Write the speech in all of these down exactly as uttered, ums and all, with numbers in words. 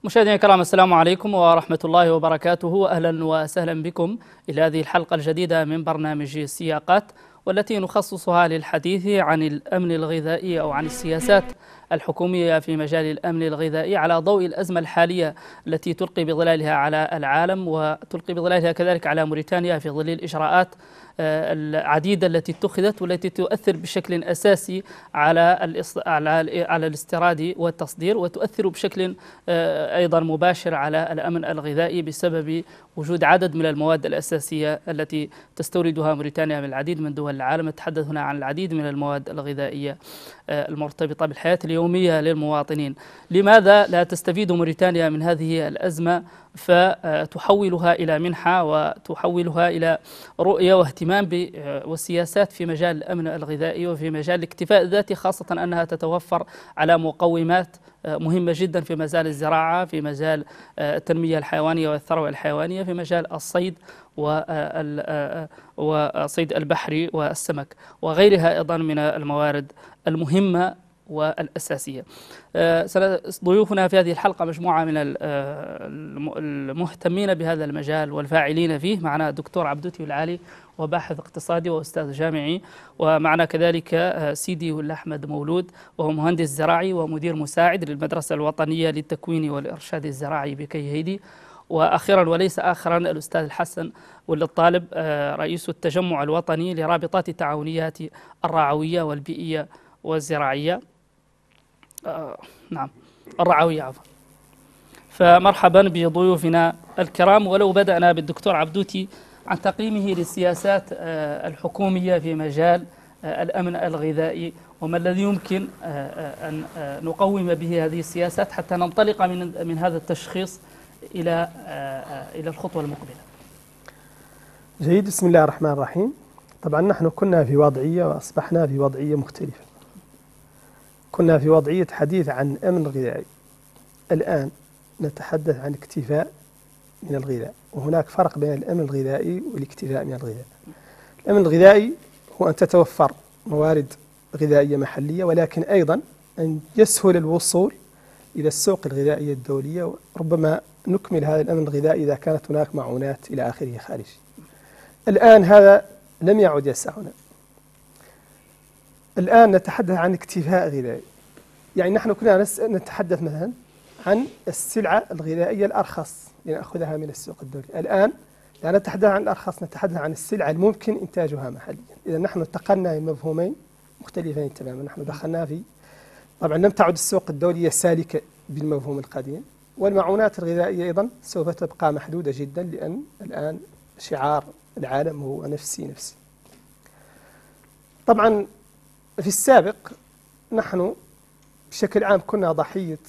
مشاهدينا الكرام، السلام عليكم ورحمة الله وبركاته. أهلا وسهلا بكم إلى هذه الحلقة الجديدة من برنامج سياقات، والتي نخصصها للحديث عن الأمن الغذائي أو عن السياسات الحكومية في مجال الأمن الغذائي على ضوء الأزمة الحالية التي تلقي بظلالها على العالم، وتلقي بظلالها كذلك على موريتانيا في ظل الإجراءات العديدة التي اتخذت والتي تؤثر بشكل أساسي على على الاستيراد والتصدير، وتؤثر بشكل أيضا مباشر على الأمن الغذائي بسبب وجود عدد من المواد الأساسية التي تستوردها موريتانيا من العديد من دول العالم. نتحدث هنا عن العديد من المواد الغذائية المرتبطة بالحياة اليومية للمواطنين. لماذا لا تستفيد موريتانيا من هذه الأزمة فتحولها إلى منحة وتحولها إلى رؤية واهتمام والسياسات في مجال الأمن الغذائي وفي مجال الاكتفاء الذاتي، خاصة أنها تتوفر على مقومات مهمة جدا في مجال الزراعة، في مجال التنمية الحيوانية والثروة الحيوانية، في مجال الصيد والصيد البحري والسمك وغيرها أيضا من الموارد المهمة والأساسية. ضيوفنا في هذه الحلقة مجموعة من المهتمين بهذا المجال والفاعلين فيه. معنا الدكتور عبدوتي العالي، وباحث اقتصادي وأستاذ جامعي، ومعنا كذلك سيدي ولا أحمد مولود، وهو مهندس زراعي ومدير مساعد للمدرسة الوطنية للتكوين والإرشاد الزراعي بكيهيدي. وأخيرا وليس آخرا الأستاذ الحسن ولا الطالب، رئيس التجمع الوطني لرابطات التعاونيات الرعوية والبيئية والزراعية، آه نعم الرعوية عفوا. فمرحبا بضيوفنا الكرام. ولو بدأنا بالدكتور عبدوتي عن تقييمه للسياسات آه الحكومية في مجال آه الأمن الغذائي، وما الذي يمكن آه أن آه نقوم به هذه السياسات حتى ننطلق من من هذا التشخيص إلى آه إلى الخطوة المقبلة. جيد، بسم الله الرحمن الرحيم. طبعا نحن كنا في وضعية وأصبحنا في وضعية مختلفة. كنا في وضعية حديث عن أمن غذائي، الآن نتحدث عن اكتفاء من الغذاء، وهناك فرق بين الأمن الغذائي والاكتفاء من الغذاء. الأمن الغذائي هو أن تتوفر موارد غذائية محلية، ولكن أيضا أن يسهل الوصول إلى السوق الغذائية الدولية، وربما نكمل هذا الأمن الغذائي إذا كانت هناك معونات إلى آخره خارجي. الآن هذا لم يعد يسعنا. الآن نتحدث عن اكتفاء غذائي، يعني نحن كنا نتحدث مثلا عن السلعة الغذائية الأرخص لنأخذها من السوق الدولي. الآن لا نتحدث عن الأرخص، نتحدث عن السلعة الممكن إنتاجها محليا. إذا نحن انتقلنا من مفهومين مختلفين تماما. نحن دخلنا في، طبعا لم تعد السوق الدولية سالكة بالمفهوم القديم، والمعونات الغذائية أيضا سوف تبقى محدودة جدا، لأن الآن شعار العالم هو نفسي نفسي. طبعا في السابق نحن بشكل عام كنا ضحية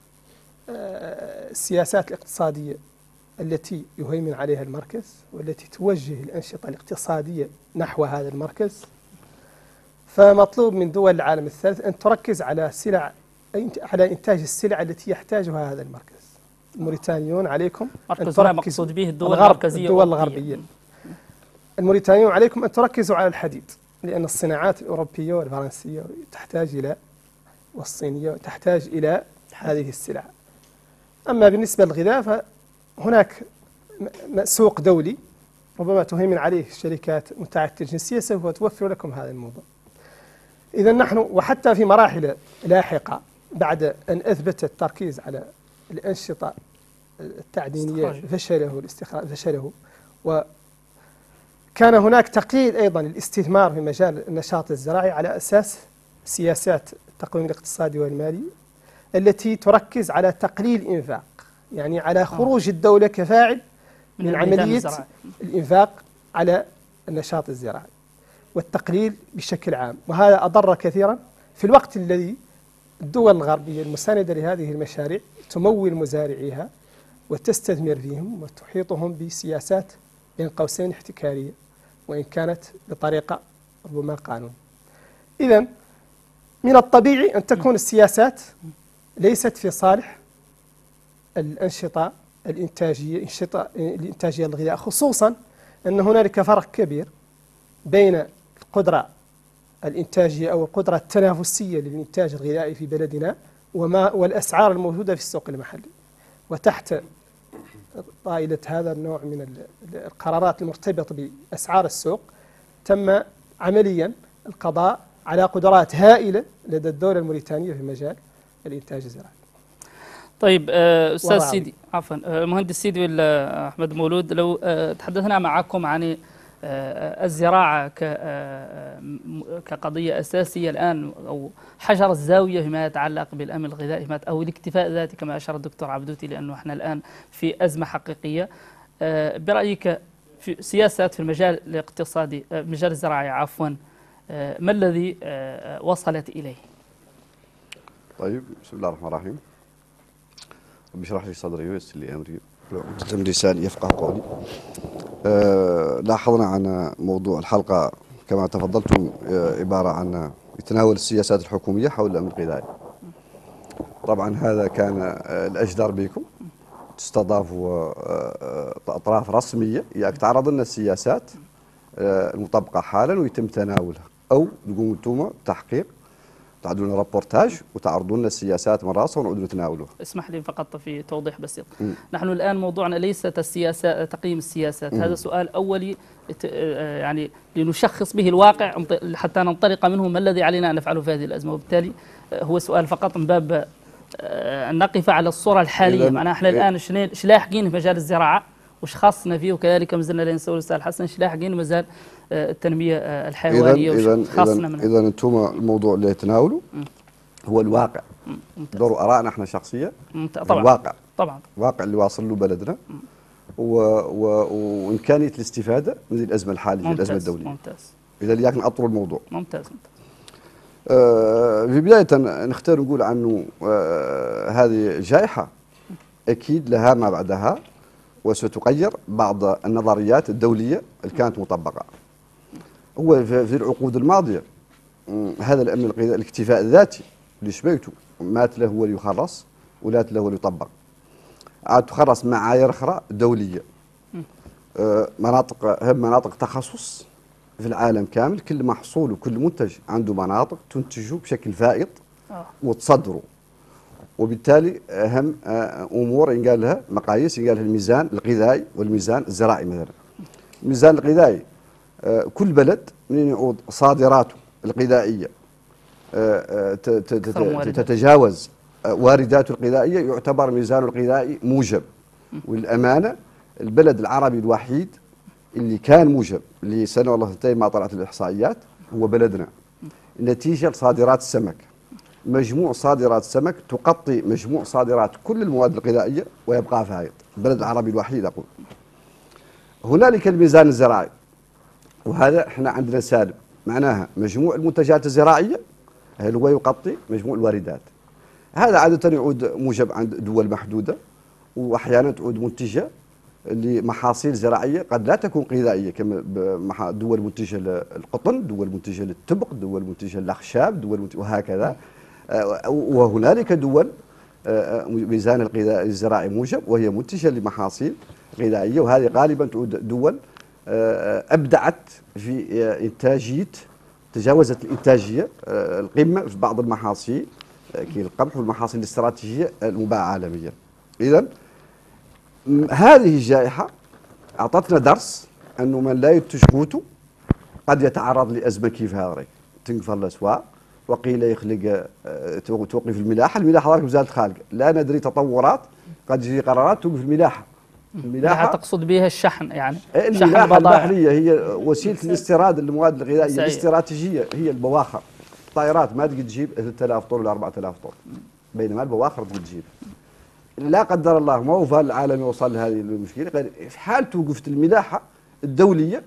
السياسات الاقتصادية التي يهيمن عليها المركز، والتي توجه الأنشطة الاقتصادية نحو هذا المركز. فمطلوب من دول العالم الثالث أن تركز على سلع على إنتاج السلع التي يحتاجها هذا المركز. الموريتانيون عليكم أن تركزوا، مقصود به الدول المركزية الدول الغربية. الموريتانيون عليكم أن تركزوا على الحديد، لأن الصناعات الأوروبية والفرنسية تحتاج إلى، والصينية تحتاج إلى هذه السلع. أما بالنسبة للغذاء فهناك سوق دولي ربما تهيمن عليه شركات متعددة الجنسية، سوف توفر لكم هذا الموضوع. إذا نحن وحتى في مراحل لاحقة بعد أن أثبت التركيز على الأنشطة التعدينية فشله والاستخراج فشله، وكان هناك تقييد أيضا الاستثمار في مجال النشاط الزراعي على أساس سياسات التقويم الاقتصادي والمالي التي تركز على تقليل الإنفاق، يعني على خروج الدولة كفاعل من, من عملية الإنفاق على النشاط الزراعي والتقليل بشكل عام. وهذا أضر كثيرا في الوقت الذي الدول الغربية المساندة لهذه المشاريع تمول مزارعيها وتستثمر فيهم وتحيطهم بسياسات بين قوسين احتكارية، وإن كانت بطريقة ربما قانون. إذن من الطبيعي أن تكون السياسات ليست في صالح الأنشطة الإنتاجية الأنشطة الإنتاجية الغذائية، خصوصا أن هنالك فرق كبير بين القدرة الإنتاجية أو القدرة التنافسية للإنتاج الغذائي في بلدنا وما والأسعار الموجودة في السوق المحلي. وتحت طائلة هذا النوع من القرارات المرتبطة بأسعار السوق تم عمليا القضاء على قدرات هائلة لدى الدولة الموريتانية في مجال الإنتاج الزراعي. طيب أستاذ سيدي عفوا مهندس سيدي أحمد مولود، لو تحدثنا معكم عن الزراعة كقضية أساسية الآن أو حجر الزاوية فيما يتعلق بالأمن الغذائي أو الاكتفاء الذاتي كما أشار الدكتور عبدوتي، لأنه احنا الآن في أزمة حقيقية. برأيك في سياسات في المجال الاقتصادي المجال الزراعي عفوا ما الذي وصلت إليه؟ طيب بسم الله الرحمن الرحيم. رب اشرح لي صدري ويسر لي أمري واحلل من لساني يفقه قولي. أه لاحظنا عن موضوع الحلقة كما تفضلتم عبارة عن يتناول السياسات الحكومية حول الأمن الغذائي. طبعا هذا كان الأجدر بكم تستضافوا أطراف رسمية تعرض لنا السياسات المطبقة حالا ويتم تناولها، أو تقوموا أنتم تحقيق تعدوا لنا رابورتاج وتعرضوا لنا السياسات من راسها ونعودوا نتناولوها. اسمح لي فقط في توضيح بسيط. م. نحن الآن موضوعنا ليست السياسة تقييم السياسات، م. هذا سؤال أولي يعني لنشخص به الواقع حتى ننطلق منه ما الذي علينا أن نفعله في هذه الأزمة، وبالتالي هو سؤال فقط من باب أن نقف على الصورة الحالية. معناها احنا الآن ايش لاحقين في مجال الزراعة وش خاصنا فيه، وكذلك ما زلنا لنسأل الأستاذ الحسن ايش لاحقين مجال التنمية الحيوانية وش خاصنا منها. إذا أنتم الموضوع اللي يتناولوا هو الواقع. دور آرائنا احنا شخصية طبعا الواقع طبعا الواقع اللي واصل له بلدنا و... و... وإمكانية الاستفادة من الأزمة الحالية الأزمة الدولية. ممتاز. إذا لياك أطول الموضوع. ممتاز ممتاز. آه في بداية نختار نقول عنه آه هذه جائحة أكيد لها ما بعدها وستغير بعض النظريات الدولية اللي كانت مطبقة. هو في العقود الماضية هذا الأمن الغذائي الاكتفاء الذاتي اللي شبيته مات له هو اللي يخرص ولات له هو اللي يطبق. عاد تخرص معايير أخرى دولية. آه مناطق هم مناطق تخصص في العالم كامل، كل محصول وكل منتج عنده مناطق تنتجه بشكل فائض وتصدره، وبالتالي أهم أمور ينقال لها مقاييس ينقال لها الميزان الغذائي والميزان الزراعي. مثلا الميزان الغذائي كل بلد منين يعود صادراته الغذائية تتجاوز وارداته الغذائية يعتبر ميزانه الغذائي موجب. والأمانة البلد العربي الوحيد اللي كان موجب لسنة والله سنتين ما طلعت الإحصائيات هو بلدنا، نتيجة لصادرات السمك. مجموع صادرات السمك تغطي مجموع صادرات كل المواد الغذائية ويبقى فائض. البلد العربي الوحيد أقول. هنالك الميزان الزراعي، وهذا احنا عندنا سالب، معناها مجموع المنتجات الزراعية هل هو يغطي مجموع الواردات. هذا عادة يعود موجب عند دول محدودة، وأحيانا تعود منتجة لمحاصيل زراعية قد لا تكون غذائية كما دول منتجة للقطن، دول منتجة للتبق، دول منتجة للأخشاب، دول منتجة وهكذا. وهنالك دول ميزان الغذاء الزراعي موجب وهي منتجة لمحاصيل غذائية، وهذه غالبا تعود دول أبدعت في إنتاجية تجاوزت الإنتاجية القمة في بعض المحاصيل كالقمح والمحاصيل الاستراتيجية المباعة عالميا. إذن هذه الجائحة أعطتنا درس أنه من لا ينتج قوته قد يتعرض لأزمة كيف هذا تنقفل الأسواق، وقيل يخلق توقف الملاحة. الملاحة ذلك وزارة الخارجية لا ندري تطورات قد تجي قرارات توقف الملاحة. الملاحة تقصد بها الشحن يعني الملاحة البحرية هي وسيلة الاستيراد المواد الغذائية الاستراتيجية، هي البواخر. الطائرات ما تقدر تجيب ثلاثة آلاف طن ولا أربعة آلاف طن، بينما البواخر تقدر تجيب. لا قدر الله ما هو العالم يوصل لهذه المشكلة، في حال توقفت الملاحة الدولية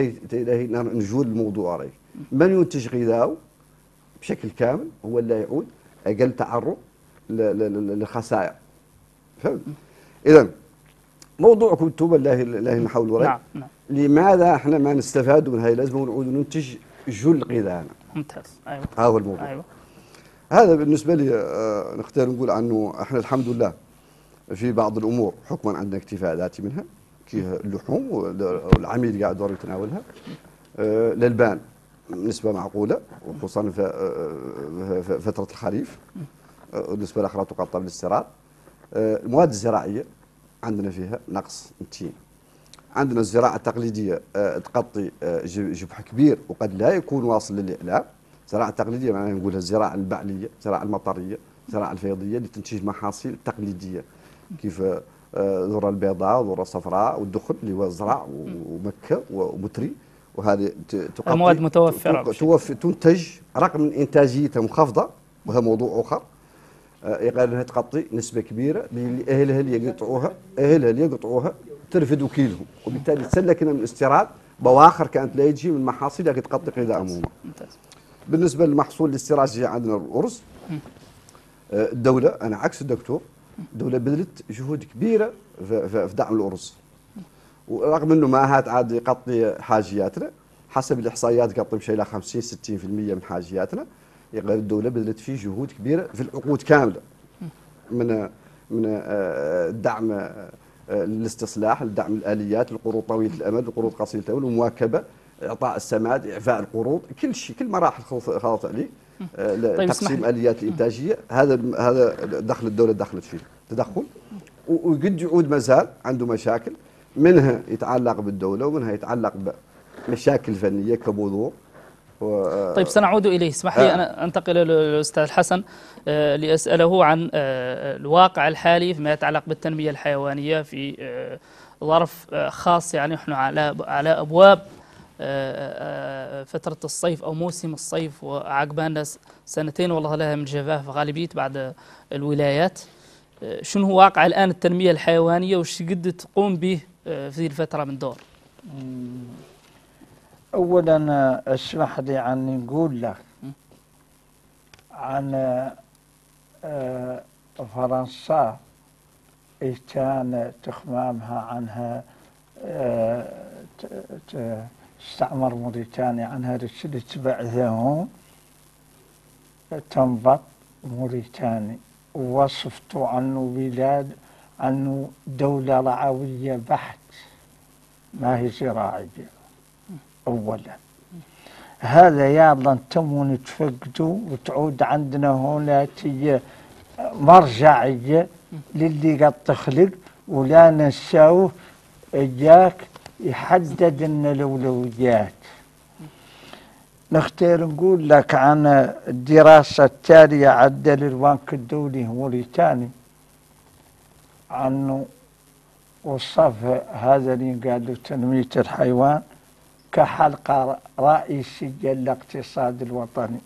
نجول الموضوع عليه. من ينتج غذاءه بشكل كامل هو اللي يعود أقل تعرض للخسائر. فهمت؟ إذن موضوعكم انتم الله الله نحاول وراي. نعم نعم. لماذا احنا ما نستفاد من هذه الأزمة ونعود ننتج جل غذائنا؟ ممتاز. أيوة. هذا هو الموضوع. أيوة. هذا بالنسبة لي آه نختار نقول عنه احنا الحمد لله في بعض الأمور حكما عندنا اكتفاء ذاتي منها كاللحوم والعميل قاعد دور يتناولها. آه للبان نسبة معقولة وخصوصا في فترة الخريف. النسبة الأخرى تقطع بالاستيراد. المواد الزراعية عندنا فيها نقص نتين. عندنا الزراعة التقليدية تغطي جبح كبير وقد لا يكون واصل للإعلام. الزراعة التقليدية معناها نقولها الزراعة البعلية، الزراعة المطرية، الزراعة الفيضية اللي تنتج محاصيل تقليدية كيف الذرة البيضاء والذرة الصفراء والدخن اللي هو الزرع ومكة ومتري، وهذه تغطي المواد متوفرة توفر تنتج رغم من إنتاجيتها منخفضة، وهذا موضوع آخر. يقال انها تغطي نسبه كبيره اللي اهلها اللي يقطعوها اهلها اللي يقطعوها ترفد وكيلهم، وبالتالي تسلكنا من الاستيراد بواخر كانت لا يجي من محاصيل لكن تغطي غذاء عموما. بالنسبه للمحصول الاستيرادي عندنا الارز. الدوله انا عكس الدكتور، الدوله بذلت جهود كبيره في دعم الارز، ورغم انه ما هات عاد يغطي حاجياتنا، حسب الاحصائيات يغطي بشيء الى خمسين ستين بالمئة من حاجياتنا. يقال الدولة بذلت فيه جهود كبيرة في العقود كاملة، من من الدعم الاستصلاح، الدعم الآليات، القروض طويلة الأمد، القروض قصيرة الأمد، المواكبة، إعطاء السماد، إعفاء القروض، كل شيء كل مراحل خاضت عليه. طيب تقسيم آليات الإنتاجية، هذا هذا دخل الدولة دخلت فيه تدخل، وقد يعود ما زال عنده مشاكل، منها يتعلق بالدولة ومنها يتعلق بمشاكل فنية كبذور. طيب سنعود إليه. اسمح لي أنا أنتقل للأستاذ حسن لأسأله عن الواقع الحالي فيما يتعلق بالتنمية الحيوانية في ظرف خاص، يعني نحن على على أبواب فترة الصيف أو موسم الصيف، وعقبالنا سنتين والله لها من جفاف غالبية بعد الولايات. شنو هو واقع الآن التنمية الحيوانية وش قد تقوم به في الفترة من دور؟ أولا اسمح لي أن نقول لك عن فرنسا كان تخمامها عنها استعمر موريتانيا عنها رسالة بعثهم تنبط موريتاني، ووصفت عنه بلاد عنه دولة رعوية بحت ما هي زراعية. أولا هذا يلا انتم نتفقدوا وتعود عندنا هنا تي مرجعية للي قد تخلق، ولا ننساوه إياك يحدد لنا الأولويات. نختار نقول لك عن الدراسة التالية عدل البنك الدولي موريتاني عنه وصف هذا اللي قالوا تنمية الحيوان كحلقة رئيسية للاقتصاد الوطني،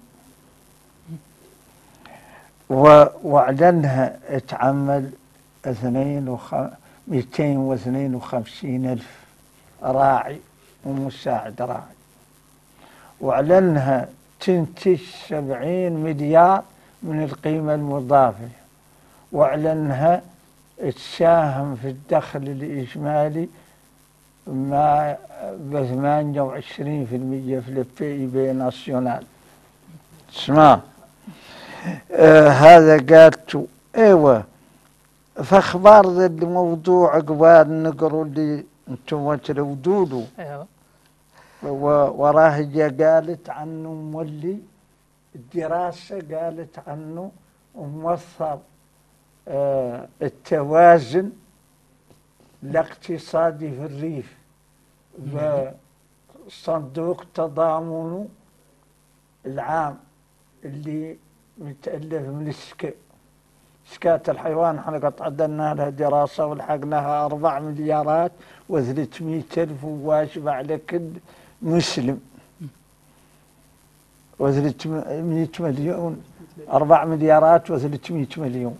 واعلنها تعمل مئتين واثنين وخمسين ألف راعي ومساعد راعي، واعلنها تنتج سبعين مليار من القيمة المضافة، واعلنها تساهم في الدخل الإجمالي ما ب ثمانية وعشرين بالمئة في البي اي بي ناسيونال. اسمع آه هذا قالت ايوه فاخبار ذا الموضوع قبال نقروا اللي انتم ترودوا له. ايوه وراه قالت عنه مولي الدراسه قالت عنه موثر آه التوازن الاقتصادي في الريف وصندوق تضامن العام اللي متألف من السكة سكات الحيوان. احنا قد عدلنا لها دراسة ولحقناها أربع مليارات وثلاثمائة ألف وواجب على كل مسلم، وثلاثمائة مليون أربع مليارات وثلاثمائة مليون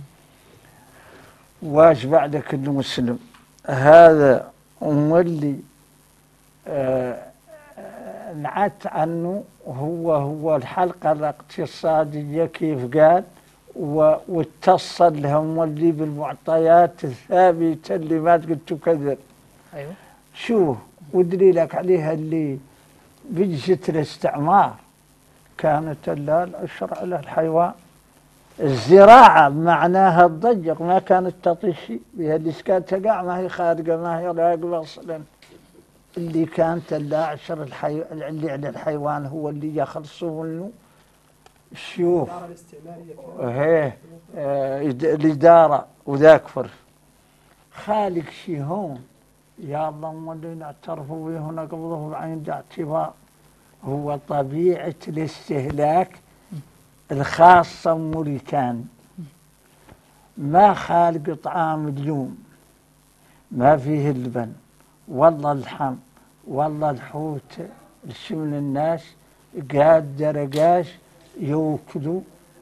واجب على كل مسلم. هذا واللي آه نعت عنه هو هو الحلقة الاقتصادية كيف قال، واتصل لهم واللي بالمعطيات الثابتة اللي ما قلت تكذب. ايوه شوف ودليلك عليها اللي بجت الاستعمار كانت لا العشر على الحيوان. الزراعة معناها الضيق ما كانت تعطي شيء بها الإسكان تقع ما هي خارجة ما هي راقبة أصلا. اللي كانت لا عشر الحي... اللي على الحيوان هو اللي يخلصوا منه شوف الإدارة الاستعمارية هيه آه، الإدارة وذاك فرق خالق شي هون يا الله مولي نعترفوا به هنا قبضه بعين الاعتبار هو طبيعة الاستهلاك الخاصة موريتاني ما خالق طعام اليوم ما فيه اللبن والله اللحم والله الحوت الشمن الناس قاد درقاش يوكلوا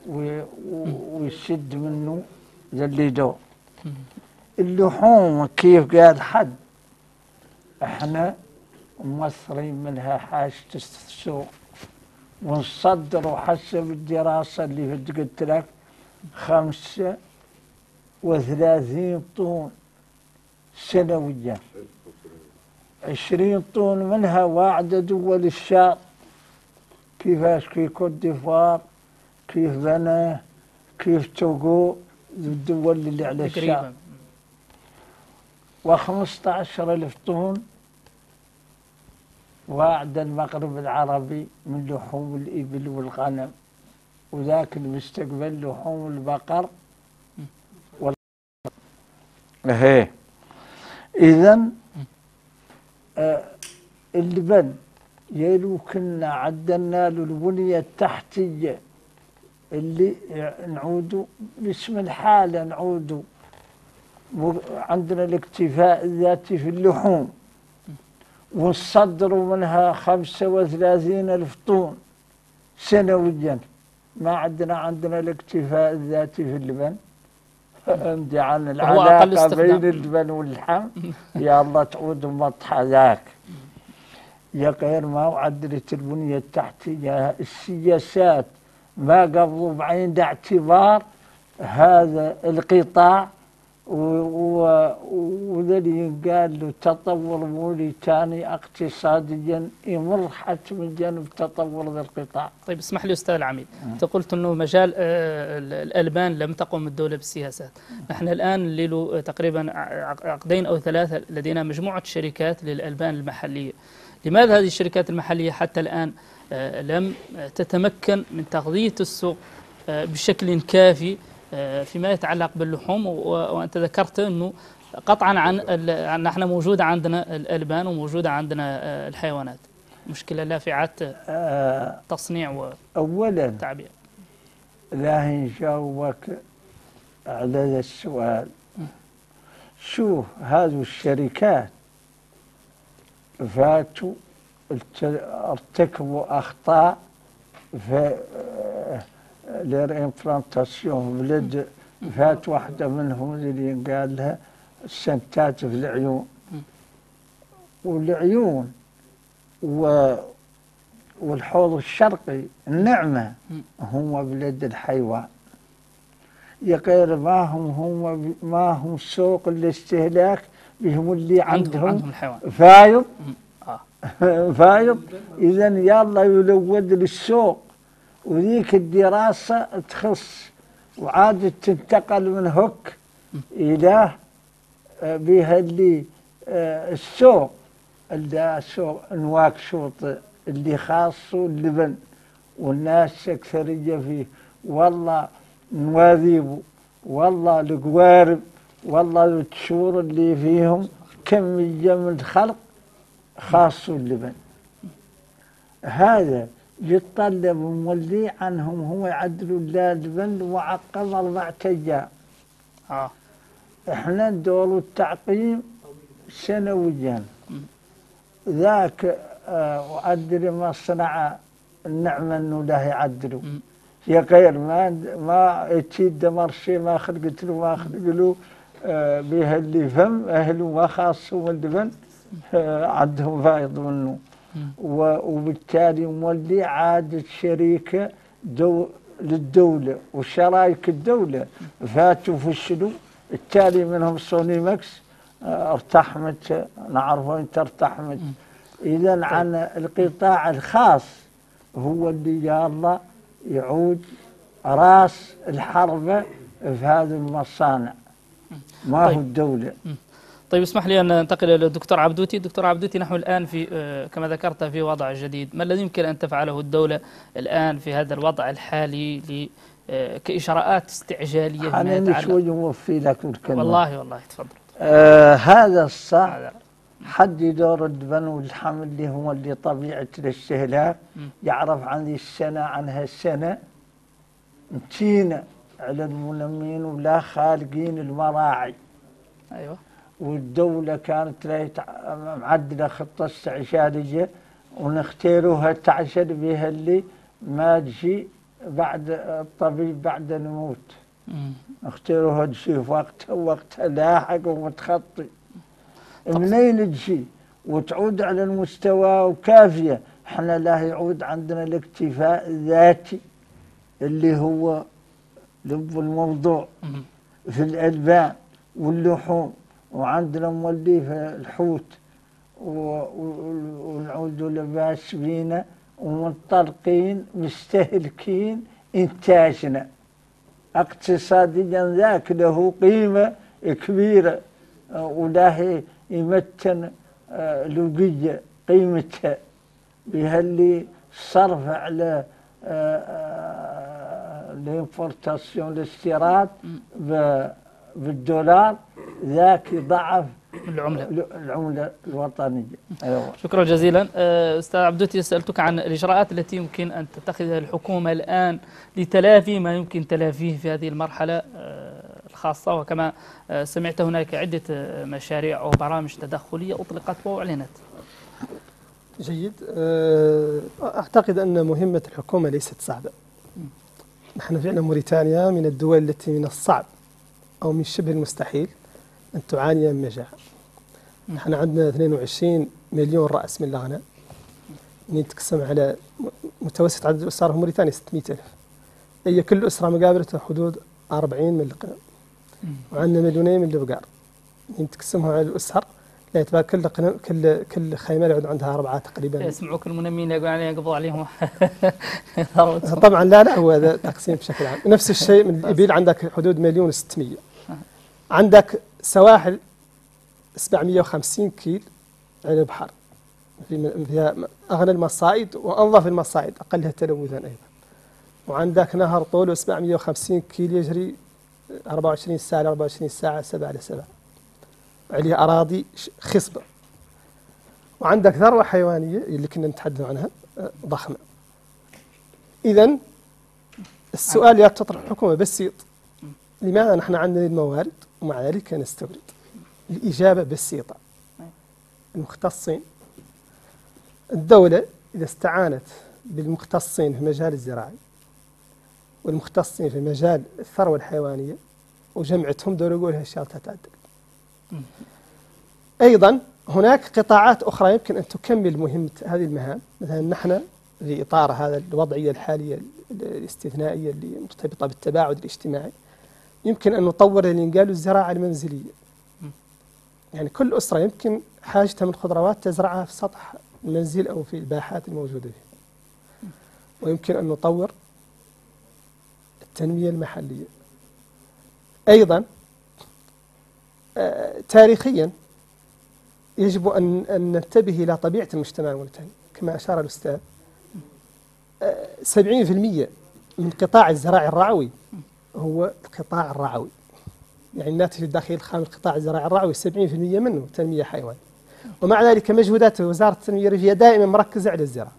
ويشد منه اللي دو اللحوم كيف قال حد احنا مصرين منها حاجة السوق ونصدروا حسب الدراسة اللي قلت لك خمسة وثلاثين طن سنويا عشرين طن منها واعدة دول الشام كيفاش كي كوت ديفوار كيف بناه كيف توغو الدول اللي على الشام وخمسة عشر ألف طن واعد المغرب العربي من لحوم الإبل والغنم وذاك المستقبل لحوم البقر وال هي إذن آه اللبن يلو كنا عدلنا له البنية التحتية اللي نعودوا باسم الحالة نعودوا عندنا الاكتفاء الذاتي في اللحوم ونصدروا منها خمسة وثلاثين ألف طن سنويا ما عندنا عندنا الاكتفاء الذاتي في اللبن عندي عن العلاقة بين اللبن واللحم يا الله تعود مطحى ذاك يا غير ما وعدلت البنية التحتية السياسات ما قبضوا بعين اعتبار هذا القطاع وذلك قال له تطور موريتاني اقتصاديا يمر حتم جانب تطور ذا القطاع. طيب اسمح لي استاذ العميد، انت قلت انه مجال الالبان لم تقم الدوله بالسياسات، نحن الان له تقريبا عقدين او ثلاثه لدينا مجموعه شركات للالبان المحليه، لماذا هذه الشركات المحليه حتى الان لم تتمكن من تغذيه السوق بشكل كافي فيما يتعلق باللحوم؟ وأنت ذكرت أنه قطعا عن نحن موجودة عندنا الألبان وموجودة عندنا الحيوانات، مشكلة لافعات تصنيع وتعبئة. أولا لا نجاوبك على هذا السؤال. شوف هذه الشركات فاتوا ارتكبوا أخطاء في للإمبلانتاسيون بلد فات واحدة منهم اللي قال لها السنتات في العيون والعيون و والحوض الشرقي النعمة هم بلد الحيوان يا غير ما هم هم ما هم سوق الاستهلاك بهم اللي عندهم, عندهم الحيوان فايض آه. فايض إذا يلا يلود للسوق وذيك الدراسة تخص وعادت تنتقل من هك إلى بها اللي السوق اللي سوق نواكشوط اللي خاصه اللبن والناس أكثرية فيه والله نواذيبه والله القوارب والله التشور اللي فيهم كمية من الخلق خاصه اللبن. هذا يتطلب مولي عنهم هو يعدلوا اللبن وعقب أربعة أيام. آه. إحنا ندور التعقيم سنويا. ذاك آه وعدل ما صنع النعمة إنه له يعدلوا. يا غير ما ما يتيد مرشي ما خلقت له ما خلق له آه بها اللي فهم أهله ما خاصهم اللبن آه عندهم فايض منه. وبالتالي مولي عادت شريكة دو للدولة وشرايك الدولة فاتوا فشلوا، التالي منهم سوني ماكس ارتحمت نعرفه انت ارتحمت. اذا عن القطاع الخاص هو اللي يا الله يعود راس الحربة في هذه المصانع ما هو الدولة. طيب اسمح لي أن ننتقل إلى الدكتور عبدوتي. دكتور عبدوتي، نحن الآن في كما ذكرت في وضع جديد، ما الذي يمكن أن تفعله الدولة الآن في هذا الوضع الحالي كإجراءات استعجالية؟ أنا مش وفي لك الكلمة. والله والله تفضل. آه هذا الصح. حد يرد بنو الحمل اللي هو اللي طبيعة الاستهلاك يعرف عن السنة عن هالسنة متينا على المنمين ولا خالقين المراعي. أيوة. والدولة كانت معدلة خطة استعجالية ونختاروها تعشد بها اللي ما تجي بعد الطبيب بعد نموت. نختاروها تجي وقتها وقتها لاحق ومتخطي. منين تجي وتعود على المستوى وكافية. احنا لا يعود عندنا الاكتفاء الذاتي اللي هو لب الموضوع في الألبان واللحوم، وعندنا مولي في الحوت ونعود لباس بينا ومنطلقين مستهلكين إنتاجنا اقتصاديا ذاك له قيمة كبيرة وله يمتن لقية قيمتها بهاللي صرف على الامبورتاسيون الاستيراد بالدولار ذاك ضعف العملة العملة الوطنية. أيوة. شكرا جزيلا. أستاذ عبدوتي، سألتك عن الإجراءات التي يمكن أن تتخذها الحكومة الآن لتلافي ما يمكن تلافيه في هذه المرحلة الخاصة، وكما سمعت هناك عدة مشاريع أو برامج تدخلية أطلقت وأعلنت. جيد. أعتقد أن مهمة الحكومة ليست صعبة. نحن فعلا موريتانيا من الدول التي من الصعب أو من شبه المستحيل أن تعاني من مجاعة. نحن عندنا اثنين وعشرين مليون رأس من الغنم، نتقسم على متوسط عدد الأسر في موريتانيا ستمائة ألف. هي كل أسرة مقابلة حدود أربعين من القنم، وعندنا مليونين من البقار نتقسمها على الأسر لا يتبقى كل قنم كل كل خيمة يعود عندها أربعة تقريبا. يسمعوك المنمين يقول عليهم يقبضوا عليهم. طبعا لا لا هو هذا تقسيم بشكل عام. نفس الشيء من الإبل، عندك حدود مليون وستمائة. عندك سواحل سبعمائة وخمسين كيل على البحر، فيها أغنى المصائد وأنظف المصائد أقلها تلوثا أيضا. وعندك نهر طوله سبعمائة وخمسين كيل يجري أربعة وعشرين ساعة أربعة وعشرين ساعة سبعة على سبعة، عليه أراضي خصبة. وعندك ثروة حيوانية اللي كنا نتحدث عنها ضخمة. إذن السؤال يا تطرح الحكومة بسيط، لماذا نحن عندنا الموارد ومع ذلك نستورد؟ الإجابة بسيطة، المختصين. الدولة إذا استعانت بالمختصين في مجال الزراعي والمختصين في مجال الثروة الحيوانية وجمعتهم، دولة يقول هالشغلة تتعدل. أيضا هناك قطاعات أخرى يمكن أن تكمل مهمة هذه المهام. مثلا نحن في إطار هذا الوضعية الحالية الاستثنائية اللي مرتبطة بالتباعد الاجتماعي، يمكن أن نطور اللي قالوا الزراعة المنزلية. يعني كل أسرة يمكن حاجتها من خضروات تزرعها في سطح المنزل أو في الباحات الموجودة فيه. ويمكن أن نطور التنمية المحلية. أيضا آه تاريخيا يجب أن, أن ننتبه إلى طبيعة المجتمع الموريتاني كما أشار الأستاذ. آه سبعين في المئة من قطاع الزراعي الرعوي هو القطاع الرعوي، يعني الناتج الداخلي الخام القطاع الزراعي الرعوي سبعين في المئة منه تنمية حيوانية. ومع ذلك مجهودات وزارة التنمية الريفية دائما مركزة على الزراعة.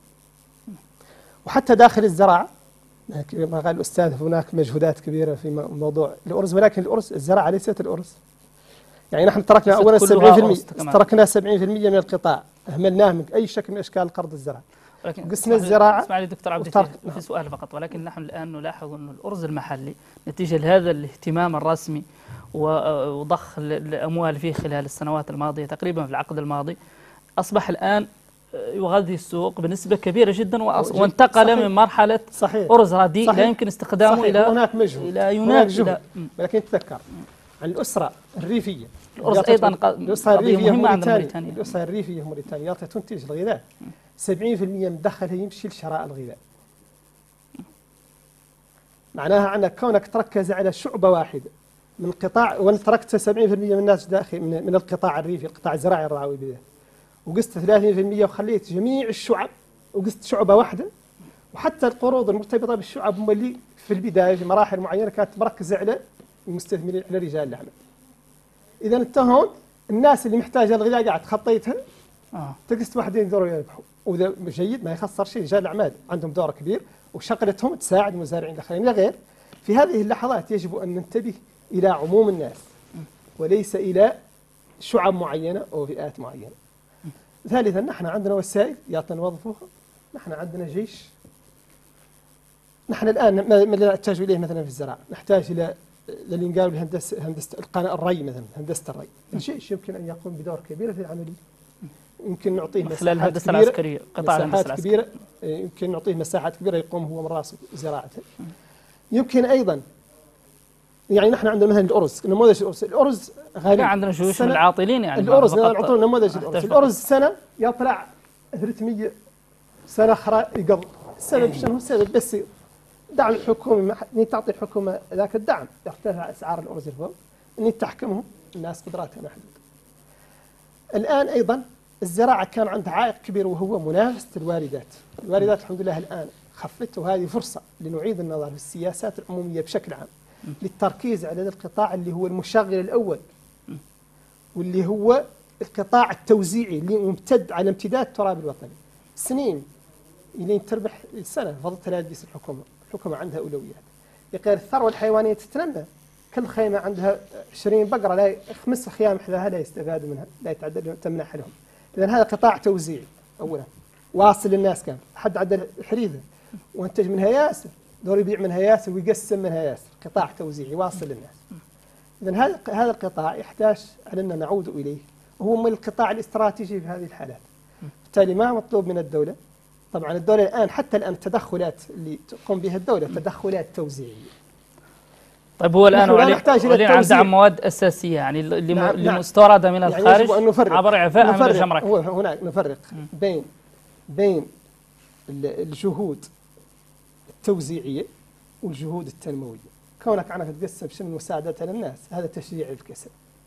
وحتى داخل الزراعة كما قال الأستاذ هناك مجهودات كبيرة في موضوع الأرز، ولكن الأرز الزراعة ليست الأرز. يعني نحن تركنا أولا سبعين بالمئة تركنا سبعين بالمئة من القطاع أهملناه من أي شكل من أشكال القرض الزراعي. ولكن قسنا الزراعة. اسمع لي دكتور عبد في سؤال فقط، ولكن نحن الآن نلاحظ أن الأرز المحلي نتيجة لهذا الاهتمام الرسمي وضخ الأموال فيه خلال السنوات الماضية تقريبا في العقد الماضي، أصبح الآن يغذي السوق بنسبة كبيرة جدا، وانتقل صحيح. من مرحلة صحيح. أرز رديء لا يمكن استخدامه صحيح. إلى هناك مجهود إلى ينافس. ولكن تذكر عن الأسرة الريفية، الأرز أيضا الأسرة الريفية موريتانيا، الأسرة الريفية موريتانيا تنتج الغذاء سبعين في المئة من دخلها يمشي لشراء الغذاء. معناها أنك كونك تركز على شعبة واحدة من قطاع، وانا تركت سبعين بالمئة من الناس داخل من, من القطاع الريفي، القطاع الزراعي الرعوي بالذات، وقست ثلاثين بالمئة وخليت جميع الشعب وقست شعبة واحدة، وحتى القروض المرتبطة بالشعب هم اللي في البداية في مراحل معينة كانت مركزة على المستثمرين، على رجال الأعمال. إذا أنت هون الناس اللي محتاجة الغذاء قاعد خطيتها، آه. تقست واحدين دور يربحوا، وذا جيد ما يخسر شيء. رجال الأعمال عندهم دور كبير وشغلتهم تساعد المزارعين الآخرين. غير في هذه اللحظات يجب أن ننتبه إلى عموم الناس وليس إلى شعب معينة أو فئات معينة. ثالثا نحن عندنا وسائل يعطينا نوظفوها، نحن عندنا جيش. نحن الآن ما نحتاج إليه مثلا في الزراعة، نحتاج إلى اللي قالوا الهندسة، هندسة القناة الري مثلا، هندسة الري. الجيش يمكن أن يقوم بدور كبير في العملية، يمكن نعطيه مساحات الهندسة كبيرة العسكرية، قطاع الهندسة مساحات العسكرية كبيرة، يمكن نعطيه مساحات كبيرة يقوم هو من رأس زراعته. يمكن أيضا يعني نحن عندنا مثلا الأرز، نموذج الأرز، الأرز غالي، عندنا جيوش من العاطلين يعني الأرز نعطونا نموذج الأرز، الأرز سنة يطلع ثلاثمئة، سنة أخرى يقل. السبب شنو؟ السبب بس دعم الحكومة، إن تعطي الحكومة ذاك الدعم يرتفع أسعار الأرز الفوق، إن تحكمهم الناس قدراتها محدودة. الآن أيضا الزراعة كان عندها عائق كبير وهو منافسة الواردات. الواردات الحمد لله الآن خفت، وهذه فرصة لنعيد النظر في السياسات العمومية بشكل عام للتركيز على القطاع اللي هو المشغل الأول، واللي هو القطاع التوزيعي اللي ممتد على امتداد التراب الوطني. سنين إلين تربح السنة فضلت لا تجلس الحكومة، الحكومة عندها أولويات. يقال الثروة الحيوانية تتنمى، كل خيمة عندها عشرين بقرة، لا خمس خيام حذاها لا يستفادوا منها، لا يتعدل تمنح لهم. إذن هذا قطاع توزيعي أولا واصل للناس، كان حد عدل حريذة وانتج منها ياسر، دور يبيع منها ياسر ويقسم منها ياسر، قطاع توزيعي واصل للناس. إذن هذا هذا القطاع يحتاج علينا نعود إليه، وهو من القطاع الاستراتيجي في هذه الحالات. بالتالي ما مطلوب من الدولة، طبعا الدولة الآن حتى الآن التدخلات اللي تقوم بها الدولة تدخلات توزيعية. طيب هو الآن ولين عم دعم مواد أساسية يعني اللي نعم اللي نعم مستوردة من الخارج يعني عبر إعفائها من الجمرك. هو هناك نفرق بين بين الجهود التوزيعية والجهود التنموية. كونك عنك تقسم شنو مساعدتها للناس، هذا تشجيع الكسل.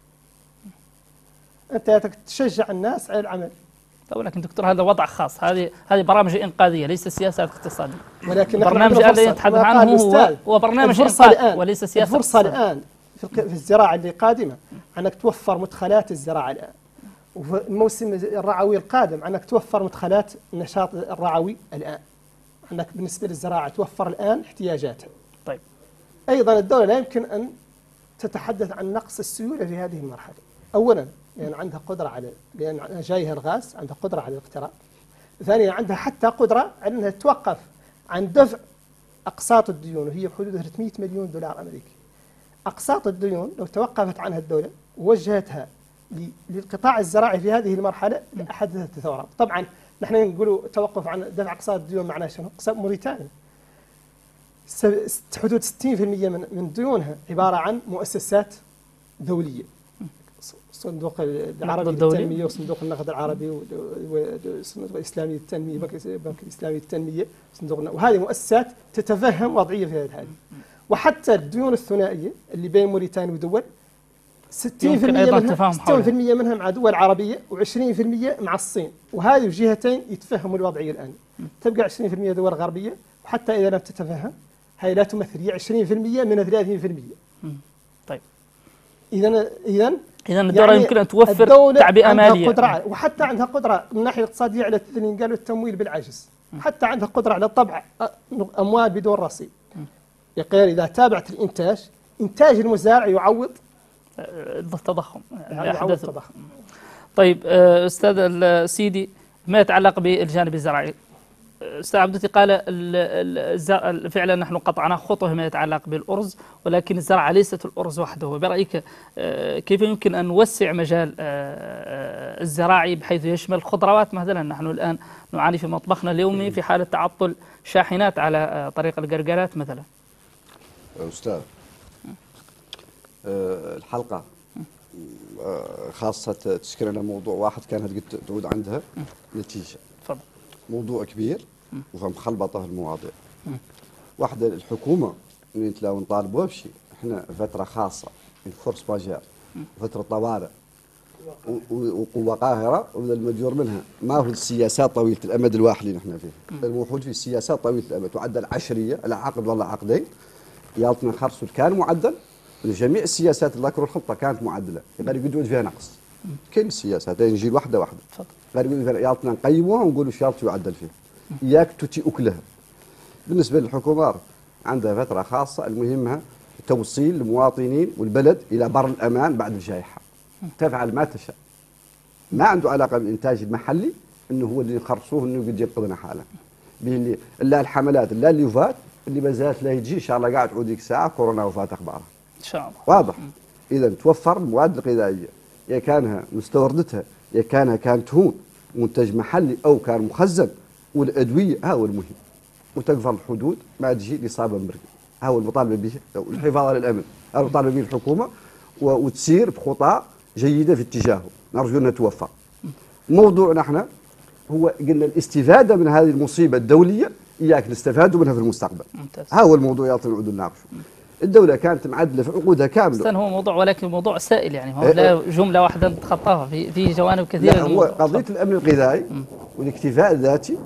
أنت تشجع الناس على العمل. طيب لكن دكتور هذا وضع خاص، هذه هذه برامج إنقاذية ليس سياسات اقتصادية. ولكن البرنامج الذي يتحدث عنه هو هو برنامج إنقاذ وليس سياسة. الفرصة الآن في الزراعة اللي قادمة أنك توفر مدخلات الزراعة الآن، وفي الموسم الرعوي القادم أنك توفر مدخلات النشاط الرعوي الآن، أنك بالنسبة للزراعة توفر الآن احتياجاتها. طيب أيضا الدولة لا يمكن أن تتحدث عن نقص السيولة في هذه المرحلة. أولا لأن يعني عندها قدرة على، لأن جايها الغاز عندها قدرة على الاقتراض. ثانيا عندها حتى قدرة على أنها توقف عن دفع أقساط الديون، وهي بحدود ثلاثمئة مليون دولار أمريكي. أقساط الديون لو توقفت عنها الدولة ووجهتها للقطاع الزراعي في هذه المرحلة لأحدثت ثورة. طبعا نحن نقول توقف عن دفع أقساط الديون معناه شنو؟ أقساط موريتانيا حدود ستين بالمئة من من ديونها عبارة عن مؤسسات دولية، صندوق العربي للتنمية وصندوق النقد العربي والصندوق الإسلامي للتنمية، بنك الإسلامي للتنمية، صندوق، وهذه مؤسسات تتفهم وضعية في هذه الحالة. وحتى الديون الثنائية اللي بين موريتانيا ودول ستين بالمئة منها ستين بالمئة منها مع دول عربية وعشرين بالمئة مع الصين، وهذه الجهتين يتفهموا الوضعية الآن. تبقى عشرين بالمئة دول غربية، وحتى إذا لم تتفهم هي لا تمثل، هي عشرين بالمئة من ثلاثين بالمئة. طيب إذا إذا إذا الدولة يعني يمكن أن توفر تعبئة مالية، قدرة، وحتى عندها قدرة من الناحية الاقتصادية على اللي قالوا التمويل بالعجز، حتى عندها قدرة على طبع أموال بدون رصيد. يقول إذا تابعت الإنتاج، إنتاج المزارع يعوض التضخم يعني يعوض التضخم. طيب أستاذ سيدي، ما يتعلق بالجانب الزراعي، أستاذ عبدتي قال فعلا نحن قطعنا خطوة ما يتعلق بالأرز، ولكن الزراعة ليست الأرز وحده. برأيك كيف يمكن أن نوسع مجال الزراعي بحيث يشمل الخضروات مثلا؟ نحن الآن نعاني في مطبخنا اليومي في حالة تعطل شاحنات على طريق القرقرات مثلا. أستاذ الحلقة خاصة تذكر لنا موضوع واحد كانت قد تعود عندها نتيجة. تفضل. موضوع كبير ومخلبطة المواضيع. واحدة الحكومة اللي لو نطالبوها بشيء، احنا فترة خاصة فورس ماجير فتره طوارئ وقوه قاهره وبدا المجور منها، ما هو السياسات طويله الامد الواحد اللي نحن فيه، الموجود في السياسات طويله الامد تعدل عشريه على عقد ولا عقدين يالتنا خرصوا كان معدل لجميع السياسات اللي ذكروا الخطه كانت معدله، غير يقعدوا فيها نقص كل السياسات نجي واحده واحده غير يقولوا يالتنا نقيموها ونقولوا ايش يالت يعدل فيها اياك تتي اكلها. بالنسبه للحكومات عندها فتره خاصه المهمها توصيل المواطنين والبلد الى بر الامان بعد الجائحه، تفعل ما تشاء، ما عنده علاقه بالانتاج المحلي انه هو اللي يخرصوه انه قد ينقذنا حاله اللي لا الحملات لا اللي وفات اللي ما زالت لا يجي ان شاء الله قاعد تعود ديك الساعه كورونا وفات اخبارها ان شاء الله واضح. اذا توفر المواد الغذائيه يا كانها مستوردتها يا كانها كانت هون منتج محلي او كان مخزن، والادويه ها هو المهم، وتقفل الحدود ما تجي الاصابه مرقه، ها هو المطالبه به الحفاظ على الامن، هذا المطالبه به الحكومه وتسير بخطى جيده في اتجاهه، نرجو انها توفر. موضوعنا احنا هو قلنا الاستفاده من هذه المصيبه الدوليه اياك نستفادوا منها في المستقبل. ممتاز. ها هو الموضوع يعطي نعود نناقشه. الدوله كانت معدله في عقودها كامله. استنى هو موضوع ولكن موضوع سائل يعني، هو لا جمله واحده نتخطاها، في في جوانب كثيره. لا هو قضيه الامن الغذائي والاكتفاء الذاتي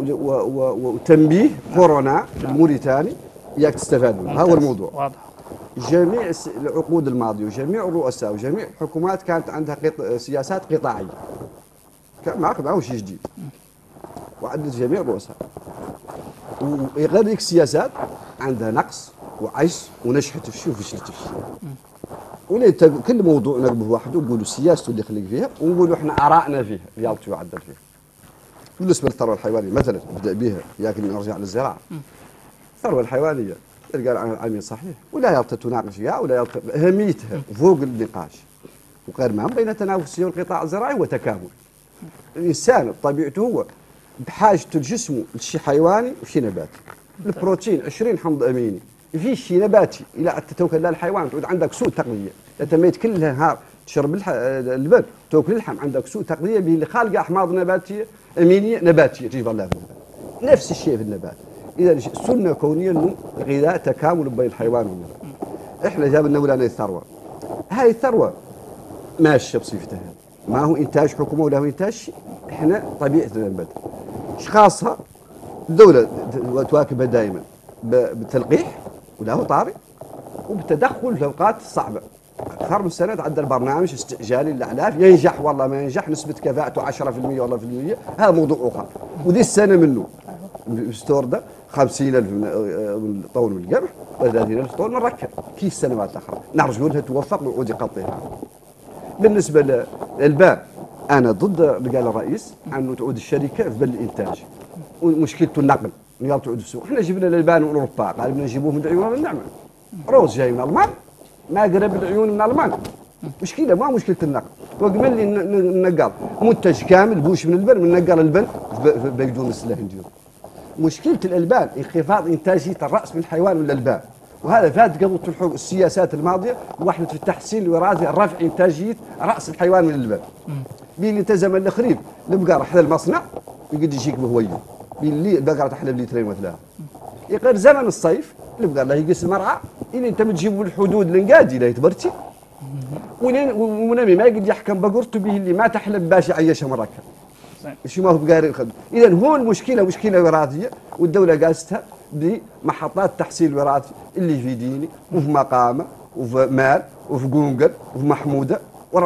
وتنبيه كورونا الموريتاني اياك تستفاد منه، هذا هو الموضوع. واضح. جميع العقود الماضيه وجميع الرؤساء وجميع الحكومات كانت عندها قط... سياسات قطاعيه. ما معه شيء جديد. وعدت جميع الرؤساء. وغير ذيك السياسات عندها نقص وعجز ونجحت في شيء وفشلت في شيء. كل موضوع نقبه واحد ونقولوا سياسته اللي خلق فيها ونقولوا احنا ارائنا فيها رياضته يعدل فيها. بالنسبه للثروه الحيوانيه مثلا نبدا بها ياك نرجع للزراعه. الثروه الحيوانيه قال عنها العامل صحيح ولا يلتقي تناقش فيها ولا يلتقي اهميتها فوق النقاش. وغير مهم بين تنافسيه والقطاع الزراعي وتكامل. الانسان بطبيعته هو بحاجته لجسمه لشيء حيواني وشيء نباتي. البروتين عشرين حمض اميني في شيء نباتي الى تتوكل لا الحيوان تعود عندك سوء تغذيه، تميت كل نهار تشرب اللبن تاكل اللحم عندك سوء تغذيه به اللي خالقه احماض نباتيه امينيه نباتيه تجيب الله منها. نفس الشيء في النبات. اذا سنه كونيه انه الغذاء تكامل بين الحيوان والنبات. احنا جاب لنا ولانا الثروه. هاي الثروه ماشيه بصفتها، ما هو انتاج حكومه ولا هو انتاج شيء، احنا طبيعتنا البدء. اشخاصها الدوله تواكبها دائما بالتلقيح ولا هو طارئ وبالتدخل في الاوقات الصعبه. اكثر من سنه تعدل برنامج استعجالي للاعلاف ينجح والله ما ينجح نسبه كفاءته عشرة بالمئة والله في المئة، هذا موضوع اخر. وذي السنه منه مستورده خمسين ألف من طول من القمح وثلاثين ألف طول من ركب كيف السنوات الاخرى، نرجو انها توفق ويعود يغطيها. بالنسبه للباء انا ضد اللي قال الرئيس انه تعود الشركه في بل الانتاج ومشكلته النقل يلا تعود السوق. احنا جبنا الالبان من اوروبا قال بدنا نجيبوه من العيون والنعمه. روز جاي من المان ما قرب العيون من المان. مشكله ما مشكله النقل، وقبل لي النقال منتج كامل بوش من البن من نقل البن بدون السلاح نديرو. مشكله الالبان انخفاض انتاجيه الراس من الحيوان والالبان، وهذا فات قبل السياسات الماضيه واحده في التحسين الوراثي رفع انتاجيه راس الحيوان من الالبان. بين التزم الاخرين البقره حدا المصنع يقد يجيك بهويه باللي البقره تحلب لترين وثلاثه. يقر زمن الصيف البقره لا يقيس المرعى الى انت تجيبوا الحدود الانقادي لا يتبرتي ولين ونمي ما يقد يحكم بقرته به اللي ما تحلب باش يعيشها مركب. شو ما هو بقاري الخدمه. اذا هو المشكله مشكله وراثيه والدوله قاستها بمحطات تحصيل وراثي اللي في ديني وفي مقامه وفي مال وفي قنقل وفي محموده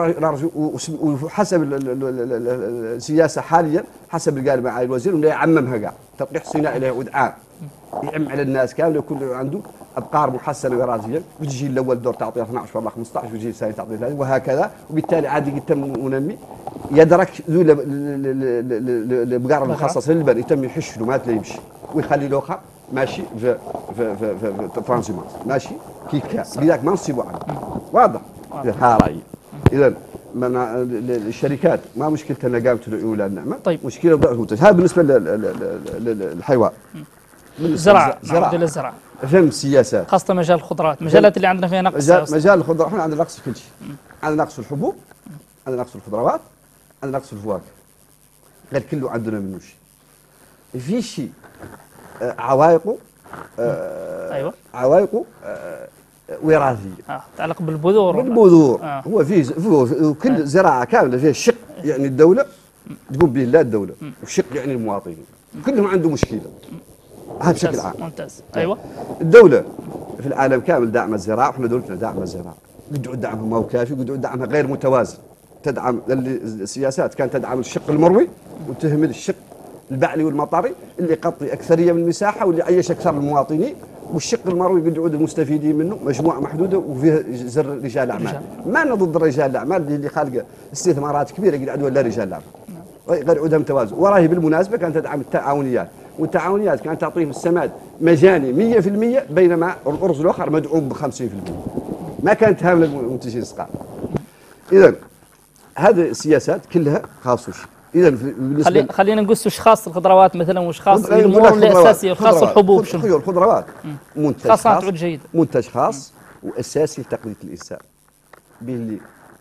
وحسب السياسه حاليا حسب اللي قال معالي الوزير انه يعممها كاع تلقيح صناعي له يعود عام يعم على الناس كامله يكون عنده ابقار محسنه وراثيا وتجي الاول دور تعطيها اثناش والله خمسطاش ويجي الثاني تعطيه ثلاثة وهكذا وبالتالي عادي يتم منمي يدرك ذو الابقار المخصصه للبن يتم يحش له ما يمشي ويخلي الاخر ماشي في في في في, في فرانسيمانس ماشي كيف كان لذلك ما نصيبوا عنه واضح ها رايي. اذا الشركات ما مشكلتها انها قامت العيون النعمه طيب مشكله ضعف المنتج. هذا بالنسبه للحيوان. الزراعه زراعه الزراعه فهم السياسات خاصه مجال الخضروات مجالات اللي عندنا فيها نقص. مجال, مجال الخضروات احنا عندنا نقص في كل شيء. عندنا نقص في الحبوب عندنا نقص في الخضروات عندنا نقص في الفواكه غير كله عندنا منه شيء. في شيء عوائقه آه ايوه عوائقه آه وراثيه آه. تعلق بالبذور. بالبذور. آه. هو فيه, فيه كل آه. زراعه كامله فيها شق يعني الدوله تقوم به لا الدوله، وشق يعني المواطنين كلهم عنده مشكله. هذا بشكل عام. ممتاز. ايوه. الدوله في العالم كامل دعم الزراعه، واحنا دولتنا دعم الزراعه. قد يعود دعمها ما هو كافي، وقد يعود دعمها غير متوازن. تدعم السياسات كانت تدعم الشق المروي وتهمل الشق البعلي والمطري اللي يغطي اكثريه من المساحه واللي يعيش اكثر المواطنين، والشق المروي قد يعود المستفيدين منه مجموعه محدوده وفيها زر رجال اعمال. ما انا ضد رجال الاعمال اللي خالقه استثمارات كبيره قد يعودوا لا رجال الاعمال. غير عودها متوازن. وراهي بالمناسبه كانت تدعم التعاونيات، والتعاونيات كانت تعطيهم السماد مجاني مئة في المئة، بينما الارز الاخر مدعوم ب خمسين في المئة. ما كانت هامله المنتجين الصغار. اذا هذه السياسات كلها خاصه شيء. اذا خلي خلينا نقول وش خاص الخضروات مثلا، وش خاص الامور الاساسيه، خاص الحبوب. شنو الخضروات؟ منتج خاص تعود جيد، منتج خاص واساسي لتقويه الانسان، به اللي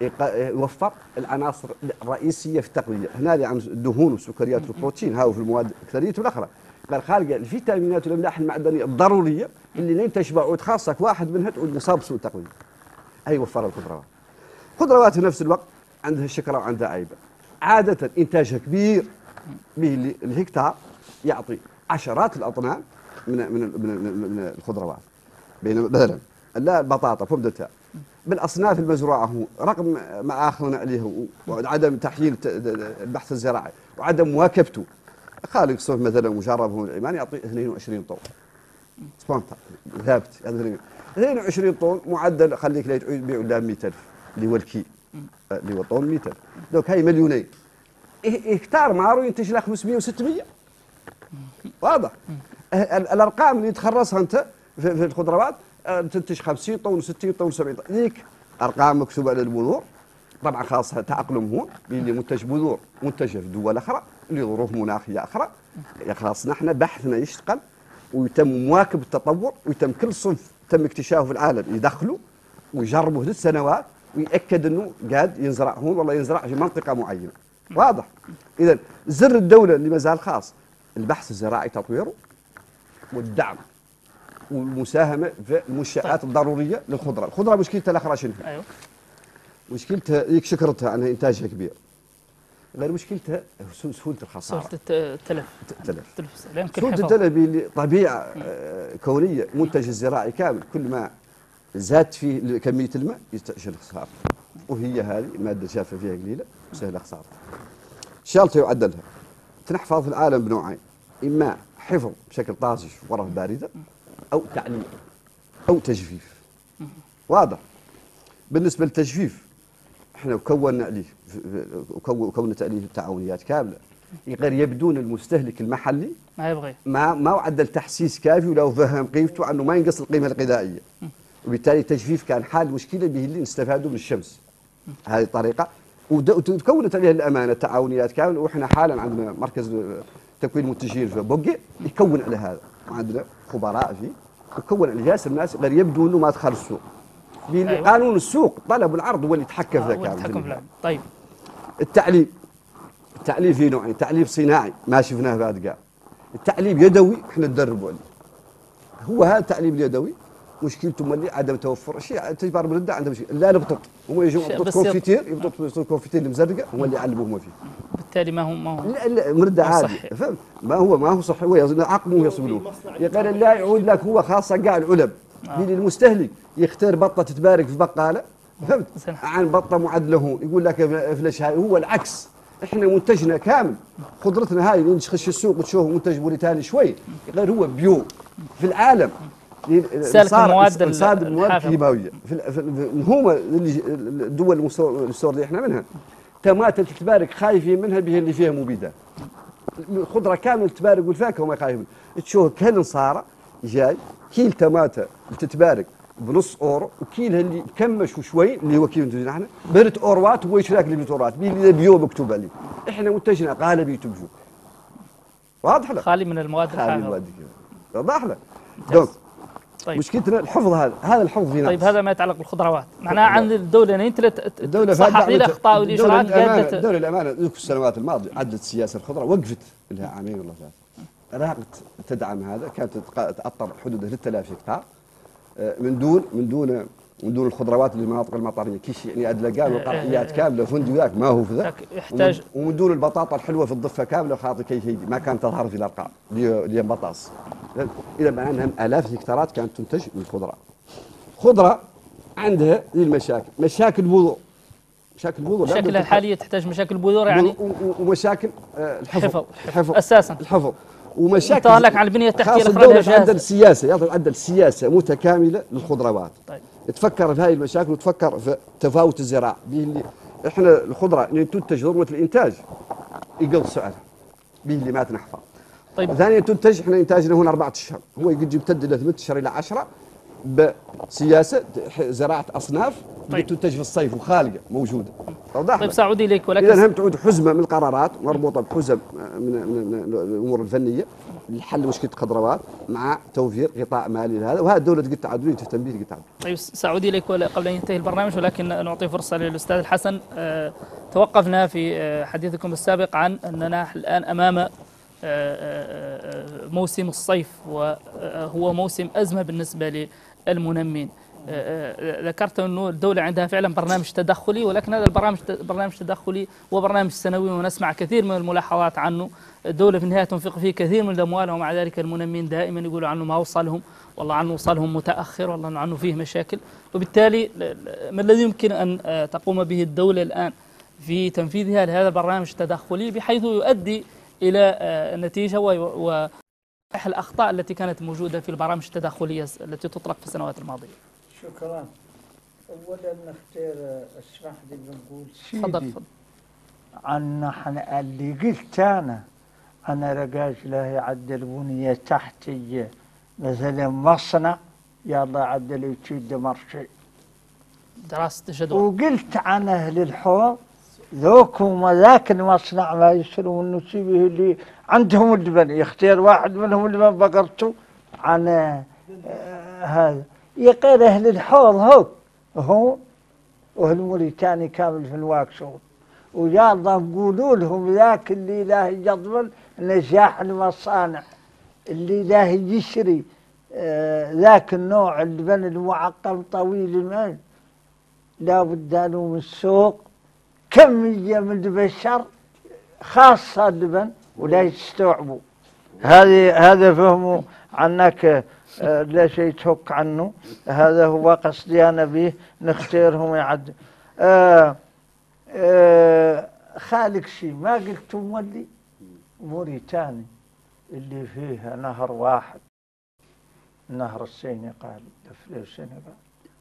يوفر العناصر الرئيسيه في التقويه. هنا عن الدهون والسكريات والبروتين، هاو في المواد اكثريته الاخرى. قال خالقه الفيتامينات والاملاح المعدنيه الضروريه اللي لين تشبع وتخاصك واحد منها تعود مصاب بسوء تقويه. هي وفر الخضروات. الخضروات في نفس الوقت عندها الشكره وعندها عيبه. عاده انتاجها كبير، به اللي الهكتار يعطي عشرات الاطنان من من من, من الخضروات. بين مثلا لا البطاطا فبدتها بالاصناف المزروعه هو رغم ما اخذنا عليه وعدم تحليل البحث الزراعي وعدم مواكبته. خالق صوف مثلا مجرب هو العمان يعطي اثنين وعشرين طن سبونتر ثابت. اثنين وعشرين طن معدل خليك لا يبيعوا لها مئة ألف اللي هو الكي اللي هو طن مئة ألف. دوك هاي مليونين. هكتار مارو ينتج له خمسمئة وستمئة. واضح. الارقام اللي تخرصها انت في الخضروات تنتج خمسين طن و60 طن و70 طن. ذيك ارقام مكتوبه على البذور طبعا خاصه تاقلم هون اللي منتج بذور منتجه في دول اخرى لظروف مناخيه اخرى. خاصنا احنا بحثنا يشتغل ويتم مواكبه التطور، ويتم كل صنف تم اكتشافه في العالم يدخله ويجربه ثلاث سنوات ويأكد انه قاعد ينزرع هون والله ينزرع في منطقه معينه. واضح. اذا زر الدوله اللي ما زال خاص البحث الزراعي تطويره والدعم والمساهمه في المنشآت الضروريه للخضره. الخضره مشكلتها الاخرى شنو؟ ايوه. مشكلتها هيك شكرتها انها انتاجها كبير. غير مشكلتها سهوله الخساره. سهوله التلف. التلف. سهوله التلف اللي طبيعه كونيه منتج الزراعي كامل كل ما زاد فيه كميه الماء يستأجل خساره. وهي هذه الماده الجافه فيها قليله وسهله خسارتها. شالته يعدلها. تنحفظ في العالم بنوعين، اما حفظ بشكل طازج في غرف بارده او تعليق او تجفيف. واضح. بالنسبه للتجفيف احنا كونا عليه وكونا عليه التعاونيات كامله غير يبدون المستهلك المحلي ما يبغي ما ما عدل تحسيس كافي ولو فهم قيمته انه ما ينقص القيمه الغذائيه، وبالتالي التجفيف كان حال مشكله به اللي نستفادوا من الشمس. هذه الطريقه وتكونت عليها الامانه التعاونيات كامله، واحنا حالا عندنا مركز تكوين منتجين في بوقي يكون على هذا، وعندنا خبراء فيه يكون على ياسر الناس غير يبدو انه ما دخل السوق. أيوة. قانون السوق طلب العرض هو اللي يتحكم في ذاك. طيب التعليب التعليب فيه نوعين، تعليب صناعي ما شفناه بعد قاع، التعليب يدوي احنا ندربوا عليه. هو هذا التعليب اليدوي مشكلته ملي عدم توفر شيء تجبر بردة عنده مشكله لا نبطط هم يجوا يبطط كونفيتير يبطط الكونفيتير المزرقه هم اللي يعلموهم فيه. بالتالي ما هو ما هو لا لا مرده عادي فهمت ما هو ما هو صحي هو عقمه يصبلوه يقال لا يعود لك هو خاصه قاع العلب آه. المستهلك يختار بطه تتبارك في بقاله فهمت عن بطه معدله يقول لك فلاش هاي هو العكس. احنا منتجنا كامل خضرتنا هاي اللي تخش السوق وتشوف منتج موريتاني شوي غير هو بيو في العالم سالك المواد صاد المواد كيماويه هم الدول المستوردة احنا منها تماتل تتبارك خايفين منها به اللي فيها مبيدات. الخضره كامل تتبارك والفاكهه وما خايفين تشوف كل صاره جاي كيل تماته تتبارك بنص اورو وكيلها اللي كمش وشوي اللي هو كيف نتوزن احنا برت اوروات هو يشراك اللي برت اوروات اللي بيو مكتوب عليه. احنا منتجنا غالبي تبجو واضح لك خالي من المواد الحافظه واضح لك. دونك طيب. مشكلتنا الحفظ هذا هذا الحفظ في طيب هذا ما يتعلق بالخضروات معناها عن الدوله ان انت الدوله تصحح لي الاخطاء والاجراءات قاعده الدوله الامانه ذيك السنوات الماضيه عدت سياسه الخضره وقفت لها عامين ولا ثلاثه راقت تدعم هذا كانت تأطر حدود ثلاثة آلاف هكتار من دون من دون من دون الخضروات اللي المناطق المطريه كيش يعني ادلقان وقرحيات كامله فندق ما هو ذا يحتاج ومن دون البطاطا الحلوه في الضفه كامله خاطر كي هي ما كانت تظهر في الارقام اللي بطاطس. اذا معناها الاف الهكتارات كانت تنتج من الخضره. خضره عندها ذي المشاكل، مشاكل بذور. مشاكل البذور مشاكلها الحاليه تحتاج مشاكل بذور يعني ومشاكل الحفظ الحفظ اساسا الحفظ ومشاكل لك على البنيه التحتيه الدوله عندها السياسه يعطي عندها السياسه متكامله للخضروات. طيب. تفكر في هذه المشاكل وتفكر في تفاوت الزراعه اللي احنا الخضره اللي تنتج ضروره الانتاج يقل سعرها به اللي ما تنحفظ. طيب. ثانيا تنتج احنا انتاجنا هنا أربعة اشهر، هو يجي يمتد الى ثمانية اشهر الى عشرة بسياسه زراعه اصناف اللي طيب. تنتج في الصيف وخالقه موجوده. طيب سعودي لك ولكن اذا هم تعود حزمه من القرارات مربوطه بحزم من, من الامور الفنيه لحل مشكله الخضروات مع توفير غطاء مالي لهذا، وهذا الدوله تقول تعدليه تهتم به تقول تعدل. طيب سعودي لك قبل ان ينتهي البرنامج ولكن نعطي فرصه للاستاذ الحسن. أه توقفنا في حديثكم السابق عن اننا الان امام موسم الصيف وهو موسم ازمه بالنسبه للمنمين. ذكرت انه الدوله عندها فعلا برنامج تدخلي ولكن هذا البرنامج برنامج تدخلي وبرنامج سنوي ونسمع كثير من الملاحظات عنه. الدوله في النهايه تنفق فيه كثير من الاموال ومع ذلك المنمين دائما يقولوا عنه ما وصلهم، والله عنه وصلهم متاخر، والله عنه فيه مشاكل. وبالتالي ما الذي يمكن ان تقوم به الدوله الان في تنفيذها لهذا البرنامج التدخلي بحيث يؤدي الى النتيجه و الاخطاء التي كانت موجوده في البرامج التدخليه التي تطلق في السنوات الماضيه؟ شكرا. اولا نختار اسمح لي بنقول سيدي تفضل تفضل عن نحن اللي قلت انا انا رجاج له يعدل بنيه تحتيه مثلا مصنع يلا عدل يشيد مرشي دراسه جدوى. وقلت عن اهل الحوض ذوك وذاك المصنع ما يشتروا منه شيء اللي عندهم اللبن يختار واحد منهم اللبن بقرته عن آه هذا يقير اهل الحوض هو هو واهل موريتاني كامل في الواكشوط ويلا نقولوا لهم ذاك اللي لا يضمن نجاح المصانع اللي لا يشري آه ذاك النوع اللبن المعقم طويل المال لا بد له من السوق كمية من البشر خاصة اللبن ولا يستوعبوا. هذه هذا فهموا عنك آه لا شيء تهك عنه. هذا هو قصدي أنا به نختارهم يعد آه آه خالق شيء ما قلت مولي موريتاني اللي فيها نهر واحد نهر السينغال في السنغال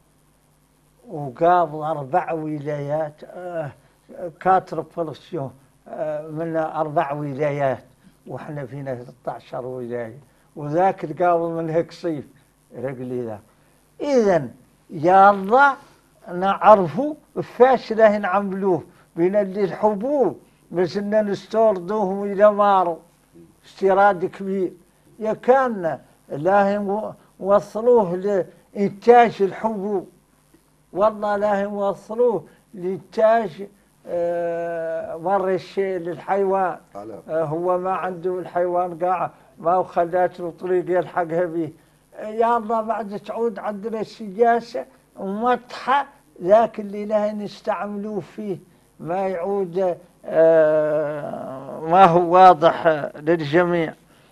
وقابل أربع ولايات آه كاتر فلسطين آه من أربع ولايات وإحنا فينا ثلاثة عشر ولاية وذاك قابل من هيك صيف رجلي ذاك. إذا يلا نعرفوا فاشله نعملوه بين اللي الحبوب بس إن نستوردوهم إلى مارو استيراد كبير يا كان لا وصلوه لإنتاج الحبوب والله لا يوصلوه لإنتاج آه مر الشيء للحيوان آه هو ما عنده الحيوان قاعد ما خلات له طريق يلحقها به. يا الله بعد تعود عندنا السياسة ومطحة ذاك اللي لا نستعملوه فيه ما يعود آه ما هو واضح للجميع.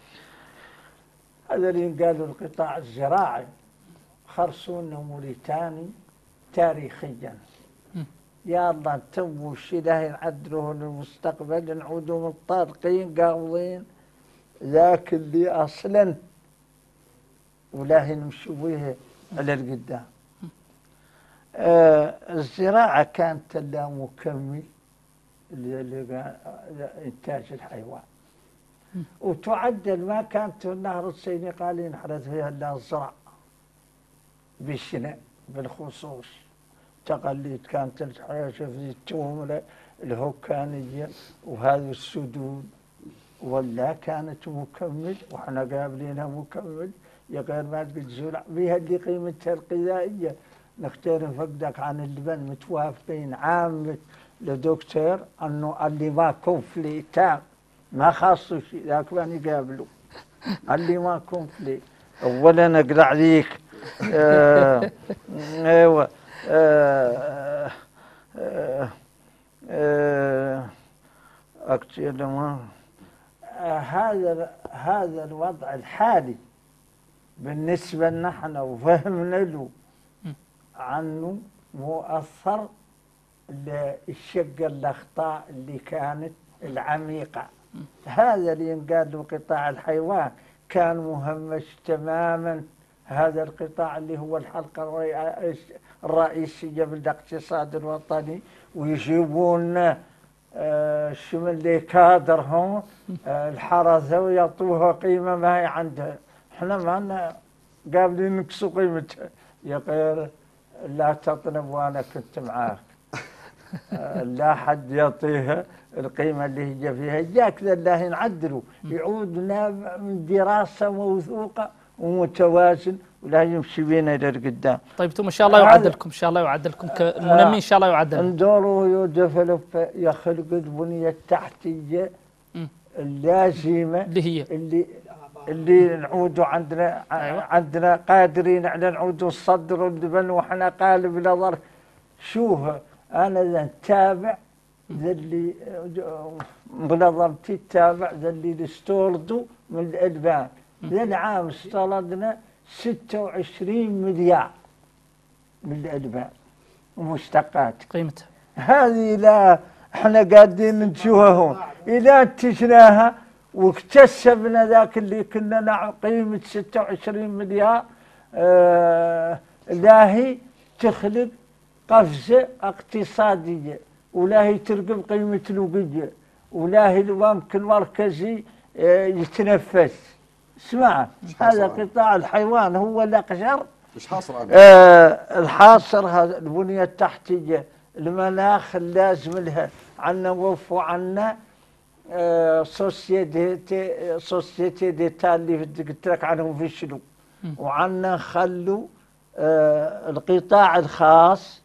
هذا اللي قالوا القطاع الزراعي خرصونا موريتاني تاريخيا. يا الله تبوا الشيء لا يعدلوه للمستقبل نعودوا منطلقين قابضين ذاك اللي اصلا ولا نمشوا به على القدام. آه الزراعه كانت لا مكمل لانتاج الحيوان وتعدل ما كانت النهر السينغالي ينحرث فيها الا الزرع بالشناء بالخصوص تقليد كانت الحياة في التوم الهوكانية وهذا السدود ولا كانت مكمل واحنا قابلينها مكمل يا غير ما تقول زرع بها اللي قيمتها الغذائية. نختار فقدك عن اللبن متوافقين عامة لدكتور انه اللي ما كوفلي تام ما خاصه شيء ذاك ما يقابلوا اللي ما كوفلي اولا اقرا عليك آه، ايوه آه، آه، آه، أكتب ما آه، هذا هذا الوضع الحالي بالنسبة نحن وفهمنا له عنه مؤثر للشق الأخطاء اللي كانت العميقة. هذا اللي ينقال له قطاع الحيوان كان مهمش تماما. هذا القطاع اللي هو الحلقة الرئيس- الرئيسية بالاقتصاد الوطني، ويجيبون آه، شو اللي كادرهم آه، الحرثة ويعطوها قيمة ما هي عندها. احنا ما لنا قابلين نقصوا قيمتها. يا غير لا تطلب وانا كنت معاك. آه، لا حد يعطيها القيمة اللي هي فيها. جاك الله ينعدلوا يعود لنا من دراسة موثوقة ومتوازن ولا يمشي بينا إلى القدام. طيب انتم ان شاء الله يعدلكم، ان شاء الله يعدلكم كالمنمي، ان شاء الله يعدل. ندوروا يدفلوا يخلق البنية التحتية مم. اللازمة اللي هي اللي اللي نعودوا عندنا أيوة. عندنا قادرين على نعودوا الصدر واللبن وحنا قالب نظر. شوف انا ذا نتابع ذا اللي منظمتي تتابع ذا اللي استوردوا من الالبان. ذا العام استوردنا ستة وعشرين مليار من الالبان ومشتقات. قيمتها هذه لا احنا قاعدين نشوفها اذا انتجناها واكتسبنا ذاك اللي كنا نع قيمه ستة وعشرين مليار. آه لا هي تخلق قفزه اقتصاديه، ولا هي ترقب قيمه الوقيه، ولا هي البنك المركزي آه يتنفس. اسمع، هذا قطاع الحيوان هو الاقشر. مش حاصر آه الحاصر هذا البنية التحتية، المناخ اللازم لها. عنا وقفوا عنا آه سوسيتي سوسيتي ديتا اللي قلت لك عنهم في شنو، وعنا خلوا آه القطاع الخاص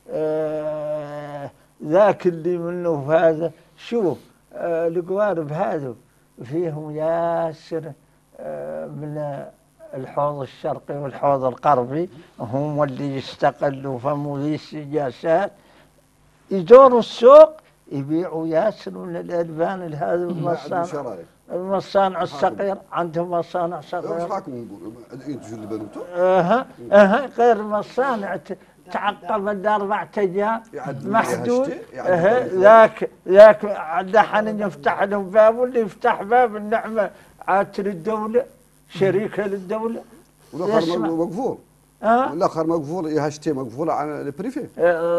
آه ذاك اللي منه هذا. شوف آه القوارب هذا فيهم ياسر آه من الحوض الشرقي والحوض الغربي، هم اللي يستقلوا فمو ذي السجاسات يدوروا السوق يبيعوا ياسر من الالبان لهذا المصانع. المصانع الصغيرة عندهم مصانع صغيرة. ايش رايكم نقول ينتجوا اللبن انتم؟ اها اها غير مصانع تعقب الاربع ايام محدود. اها ذاك ذاك دحين يفتح لهم باب واللي يفتح باب النعمه عاد للدوله، شريكه للدوله. والاخر مقفول. اه الاخر مقفول، يهاشتي مقفوله عن البريفي.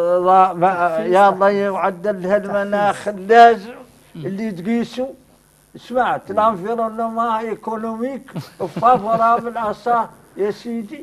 آه يا الله يعدل هالمناخ اللازم اللي تقيسوا. سمعت الانفيرونمون ايكونوميك فافورابل اسا يا سيدي.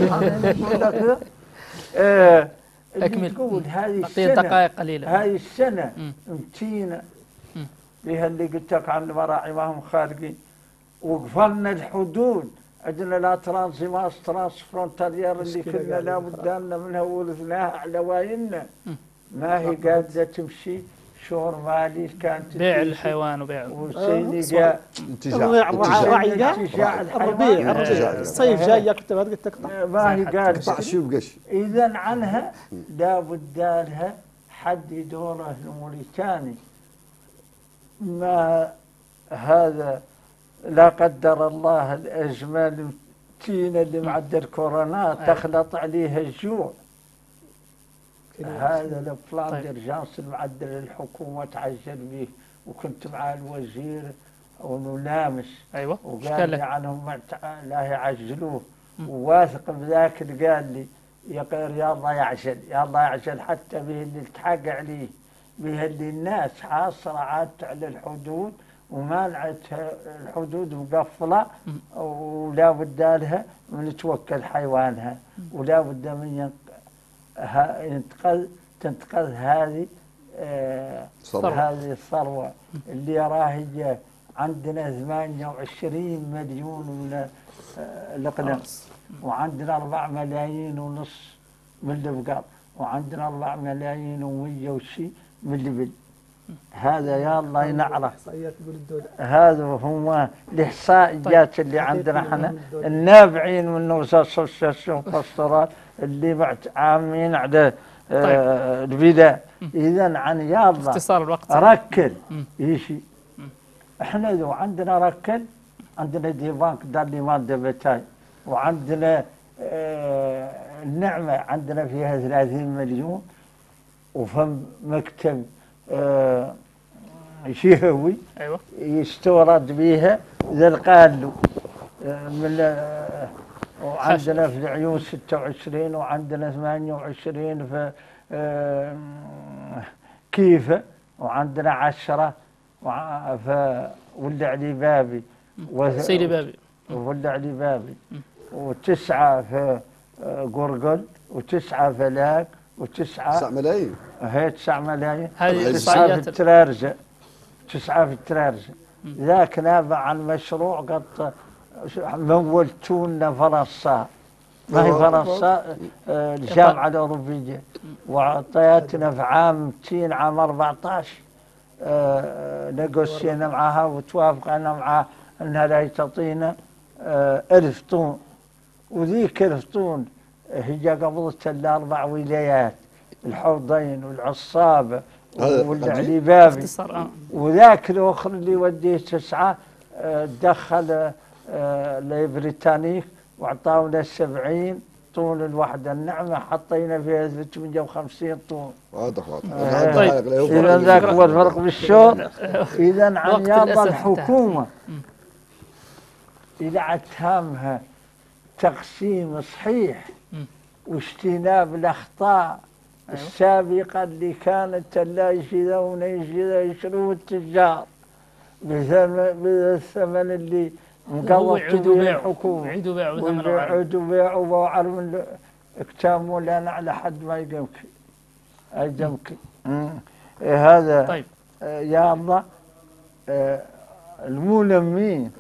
آه اكمل. تقول هذه السنه دقائق قليله. هذه السنه امتينا بها اللي قلت لك عن المراعي ما هم خارجين، وقفلنا الحدود. عندنا لا ترانزيماس ترانس فرونتالير اللي كنا لابد لنا منها ورثناها على وايلنا. ما هي قاعده تمشي شهر مالي كانت بيع الحيوان وبيع وسيدي جاء انتجاع الرعي انتجاع الربيع الحيوان. الصيف جاي ياك قلت تقطع. ما هي قاعده شوف قش. اذا عنها لابد لها حد يدوره الموريتاني. ما هذا لا قدر الله الأزمة تينا اللي معدل كورونا تخلط عليها الجوع. هذا البلان ديرجانس المعدل الحكومة تعجل به، وكنت مع الوزير ونلامس. ايوه وقال لي عنهم لا يعجلوه، وواثق بذاك اللي قال لي يا قير يا الله يعجل يا الله يعجل، حتى به اللي التحق عليه به اللي الناس حاصرة عادت على الحدود ومانعت الحدود مقفلة، ولا بد لها من توكل حيوانها، ولا بد من ينتقذ تنتقذ هذه آه هذه الثروة اللي راهي عندنا ثمانية وعشرين مليون من آه الأقلام، وعندنا أربع ملايين ونص من البقر، وعندنا أربع ملايين ومية وشي من الإبل. هذا يا الله ينعرف. إحصائيات تقول الدولة. هذا هم الإحصائيات اللي عندنا احنا النابعين من أسوسياسيون باستورال اللي بعد عامين على آه البداية. إذا عن يا الله اختصار الوقت ركل يشي. احنا لو عندنا ركل عندنا دي بانك دار لي مادة بتاي وعندنا آه النعمة عندنا فيها ثلاثين مليون وفم مكتب آه شهوي أيوة. يستورد بها ذا القالو من آه وعندنا في العيون ستة وعشرين وعندنا ثمانية وعشرين في آه كيفة وعندنا عشرة في ولد علي بابي سيدي بابي ولد علي بابي وتسعة في قرقل وتسعة في لاك وتسعة تسعة ملايين هي تسعة ملايين هذه تسعة في إحصائيات الترارجة تسعة في الترارجة ذاك نابع عن مشروع قد مولتونا فرنسا ما هي فرنسا آه الجامعة الأوروبية وعطيتنا في عام مئتين عام أربعطاش آه نقصينا معها وتوافقنا معها أنها لا تعطينا آه ألف طن وذيك ألف طن هي قبضت الأربع ولايات الحوضين والعصابة والعليبابي وذاك الأخر اللي وديه تسعة آه دخل آه لبريطانيك وعطاونا سبعين طول الوحدة. النعمة حطينا فيها ثلاثمئة وخمسين طول. واضح واضح. آه طيب إذا ذاك هو الفرق بالشوط. إذا عن يابا الحكومة إذا عتهمها تقسيم صحيح واجتناب الأخطاء السابقة اللي كانت لا يشيلون يشيلون التجار بالثمن اللي ويعيدوا بيعوا ويعيدوا بيعوا ثمن ويعيدوا بيعوا وعلم اكتاموا لنا على حد ما يمكن يمكن إيه هذا. طيب آه يا الله آه الملمين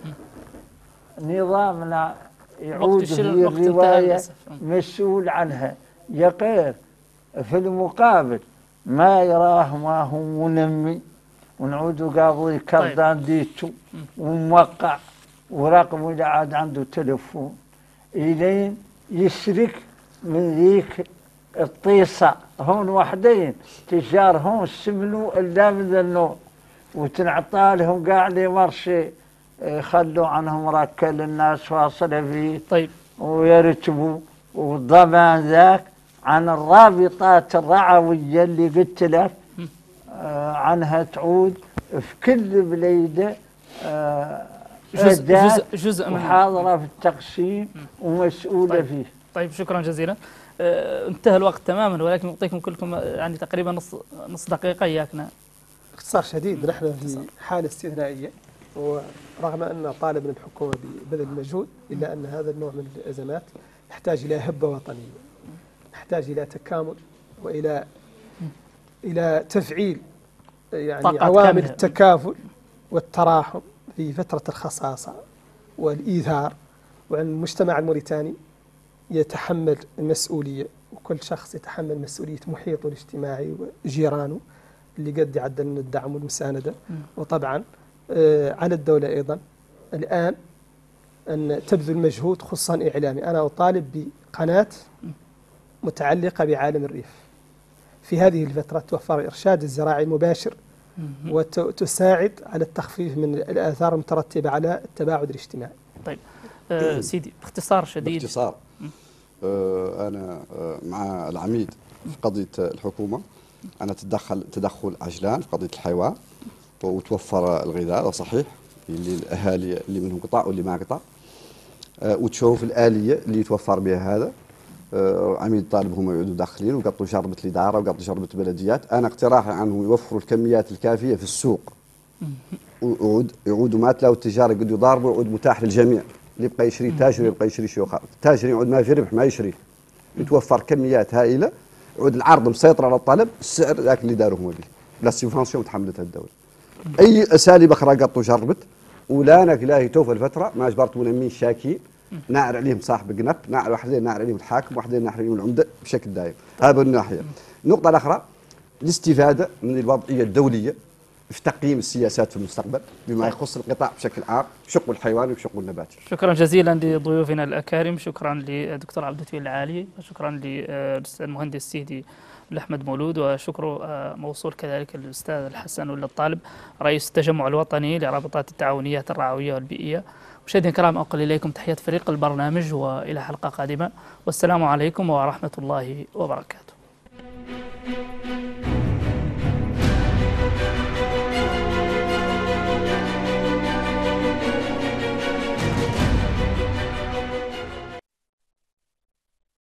نظامنا يعود في الرواية مسؤول عنها يقير في المقابل ما يراه ما هو منمي ونعود قاضي كردان طيب. ديتو وموقع ورقمه اللي عاد عنده تلفون إلين يسرق من ذيك الطيصة هون وحدين تجار هون سمنوا إلا من ذا النوع وتنعطى لهم قاع لي مرشي يخلوا عنهم ركل الناس فاصلة فيه طيب ويرتبوا والضمان ذاك عن الرابطات الرعوية اللي قلت لك آه عنها تعود في كل بليدة آه جزء, جزء, جزء من حاضرة في التقسيم ومسؤولة طيب. فيه. طيب شكرا جزيلا. آه انتهى الوقت تماما ولكن نعطيكم كلكم يعني تقريبا نص نص دقيقة إياكنا. باختصار شديد نحن في حالة استثنائية ورغم أن طالبنا الحكومة ببذل المجهود إلا أن هذا النوع من الأزمات يحتاج إلى هبة وطنية، يحتاج إلى تكامل وإلى إلى تفعيل يعني عوامل التكافل والتراحم في فترة الخصاصة والإيثار، وأن المجتمع الموريتاني يتحمل المسؤولية وكل شخص يتحمل مسؤولية محيطه الاجتماعي وجيرانه اللي قد يعد لنا الدعم والمساندة. وطبعا آه على الدولة أيضا الآن أن تبذل مجهود خصوصا إعلامي. أنا أطالب بقناة متعلقة بعالم الريف في هذه الفترة توفر الإرشاد الزراعي المباشر وتساعد على التخفيف من الآثار المترتبة على التباعد الاجتماعي. طيب آه سيدي باختصار شديد. باختصار آه أنا آه مع العميد في قضية الحكومة. أنا تدخل تدخل عجلان في قضية الحيوان وتوفر الغذاء، ده صحيح للأهالي اللي منهم قطع واللي ما قطع، آه وتشوف الآلية اللي يتوفر بها هذا. آه عميد طالب هم يعودوا داخلين وقطوا شربة الإدارة وقطوا شربة بلديات. أنا اقتراحي عنهم يوفروا الكميات الكافية في السوق ويعود يعودوا ما تلاقوا التجار يقعدوا يضاربوا، يعود متاح للجميع، اللي يبقى يشري تاجر يبقى يشري شيوخ، التاجر يعود ما في ربح ما يشري، يتوفر كميات هائلة، يعود العرض مسيطر على الطلب، السعر ذاك اللي داروه هم به بلا سيفونسيون تحملتها الدولة. أي أساليب أخرى قطوا شربت ولانك لا توفى الفترة ما أجبرت منمين شاكين ناعر عليهم صاحب قنب، ناعر واحدين ناعر عليهم الحاكم، واحدين ناعر عليهم العمدة بشكل دائم. هذا من ناحية. النقطة الأخرى الاستفادة من الوضعية الدولية في تقييم السياسات في المستقبل بما يخص القطاع بشكل عام، شق الحيواني وشق النباتي. شكرا جزيلا لضيوفنا الأكارم، شكرا للدكتور عبد اللطيف العالي، وشكرا للأستاذ المهندس سيدي الأحمد مولود، وشكر موصول كذلك للأستاذ الحسن ولا الطالب رئيس التجمع الوطني لرابطات التعاونيات الرعوية والبيئية. مشاهدينا الكرام، أنقل إليكم تحيات فريق البرنامج وإلى حلقة قادمة، والسلام عليكم ورحمة الله وبركاته.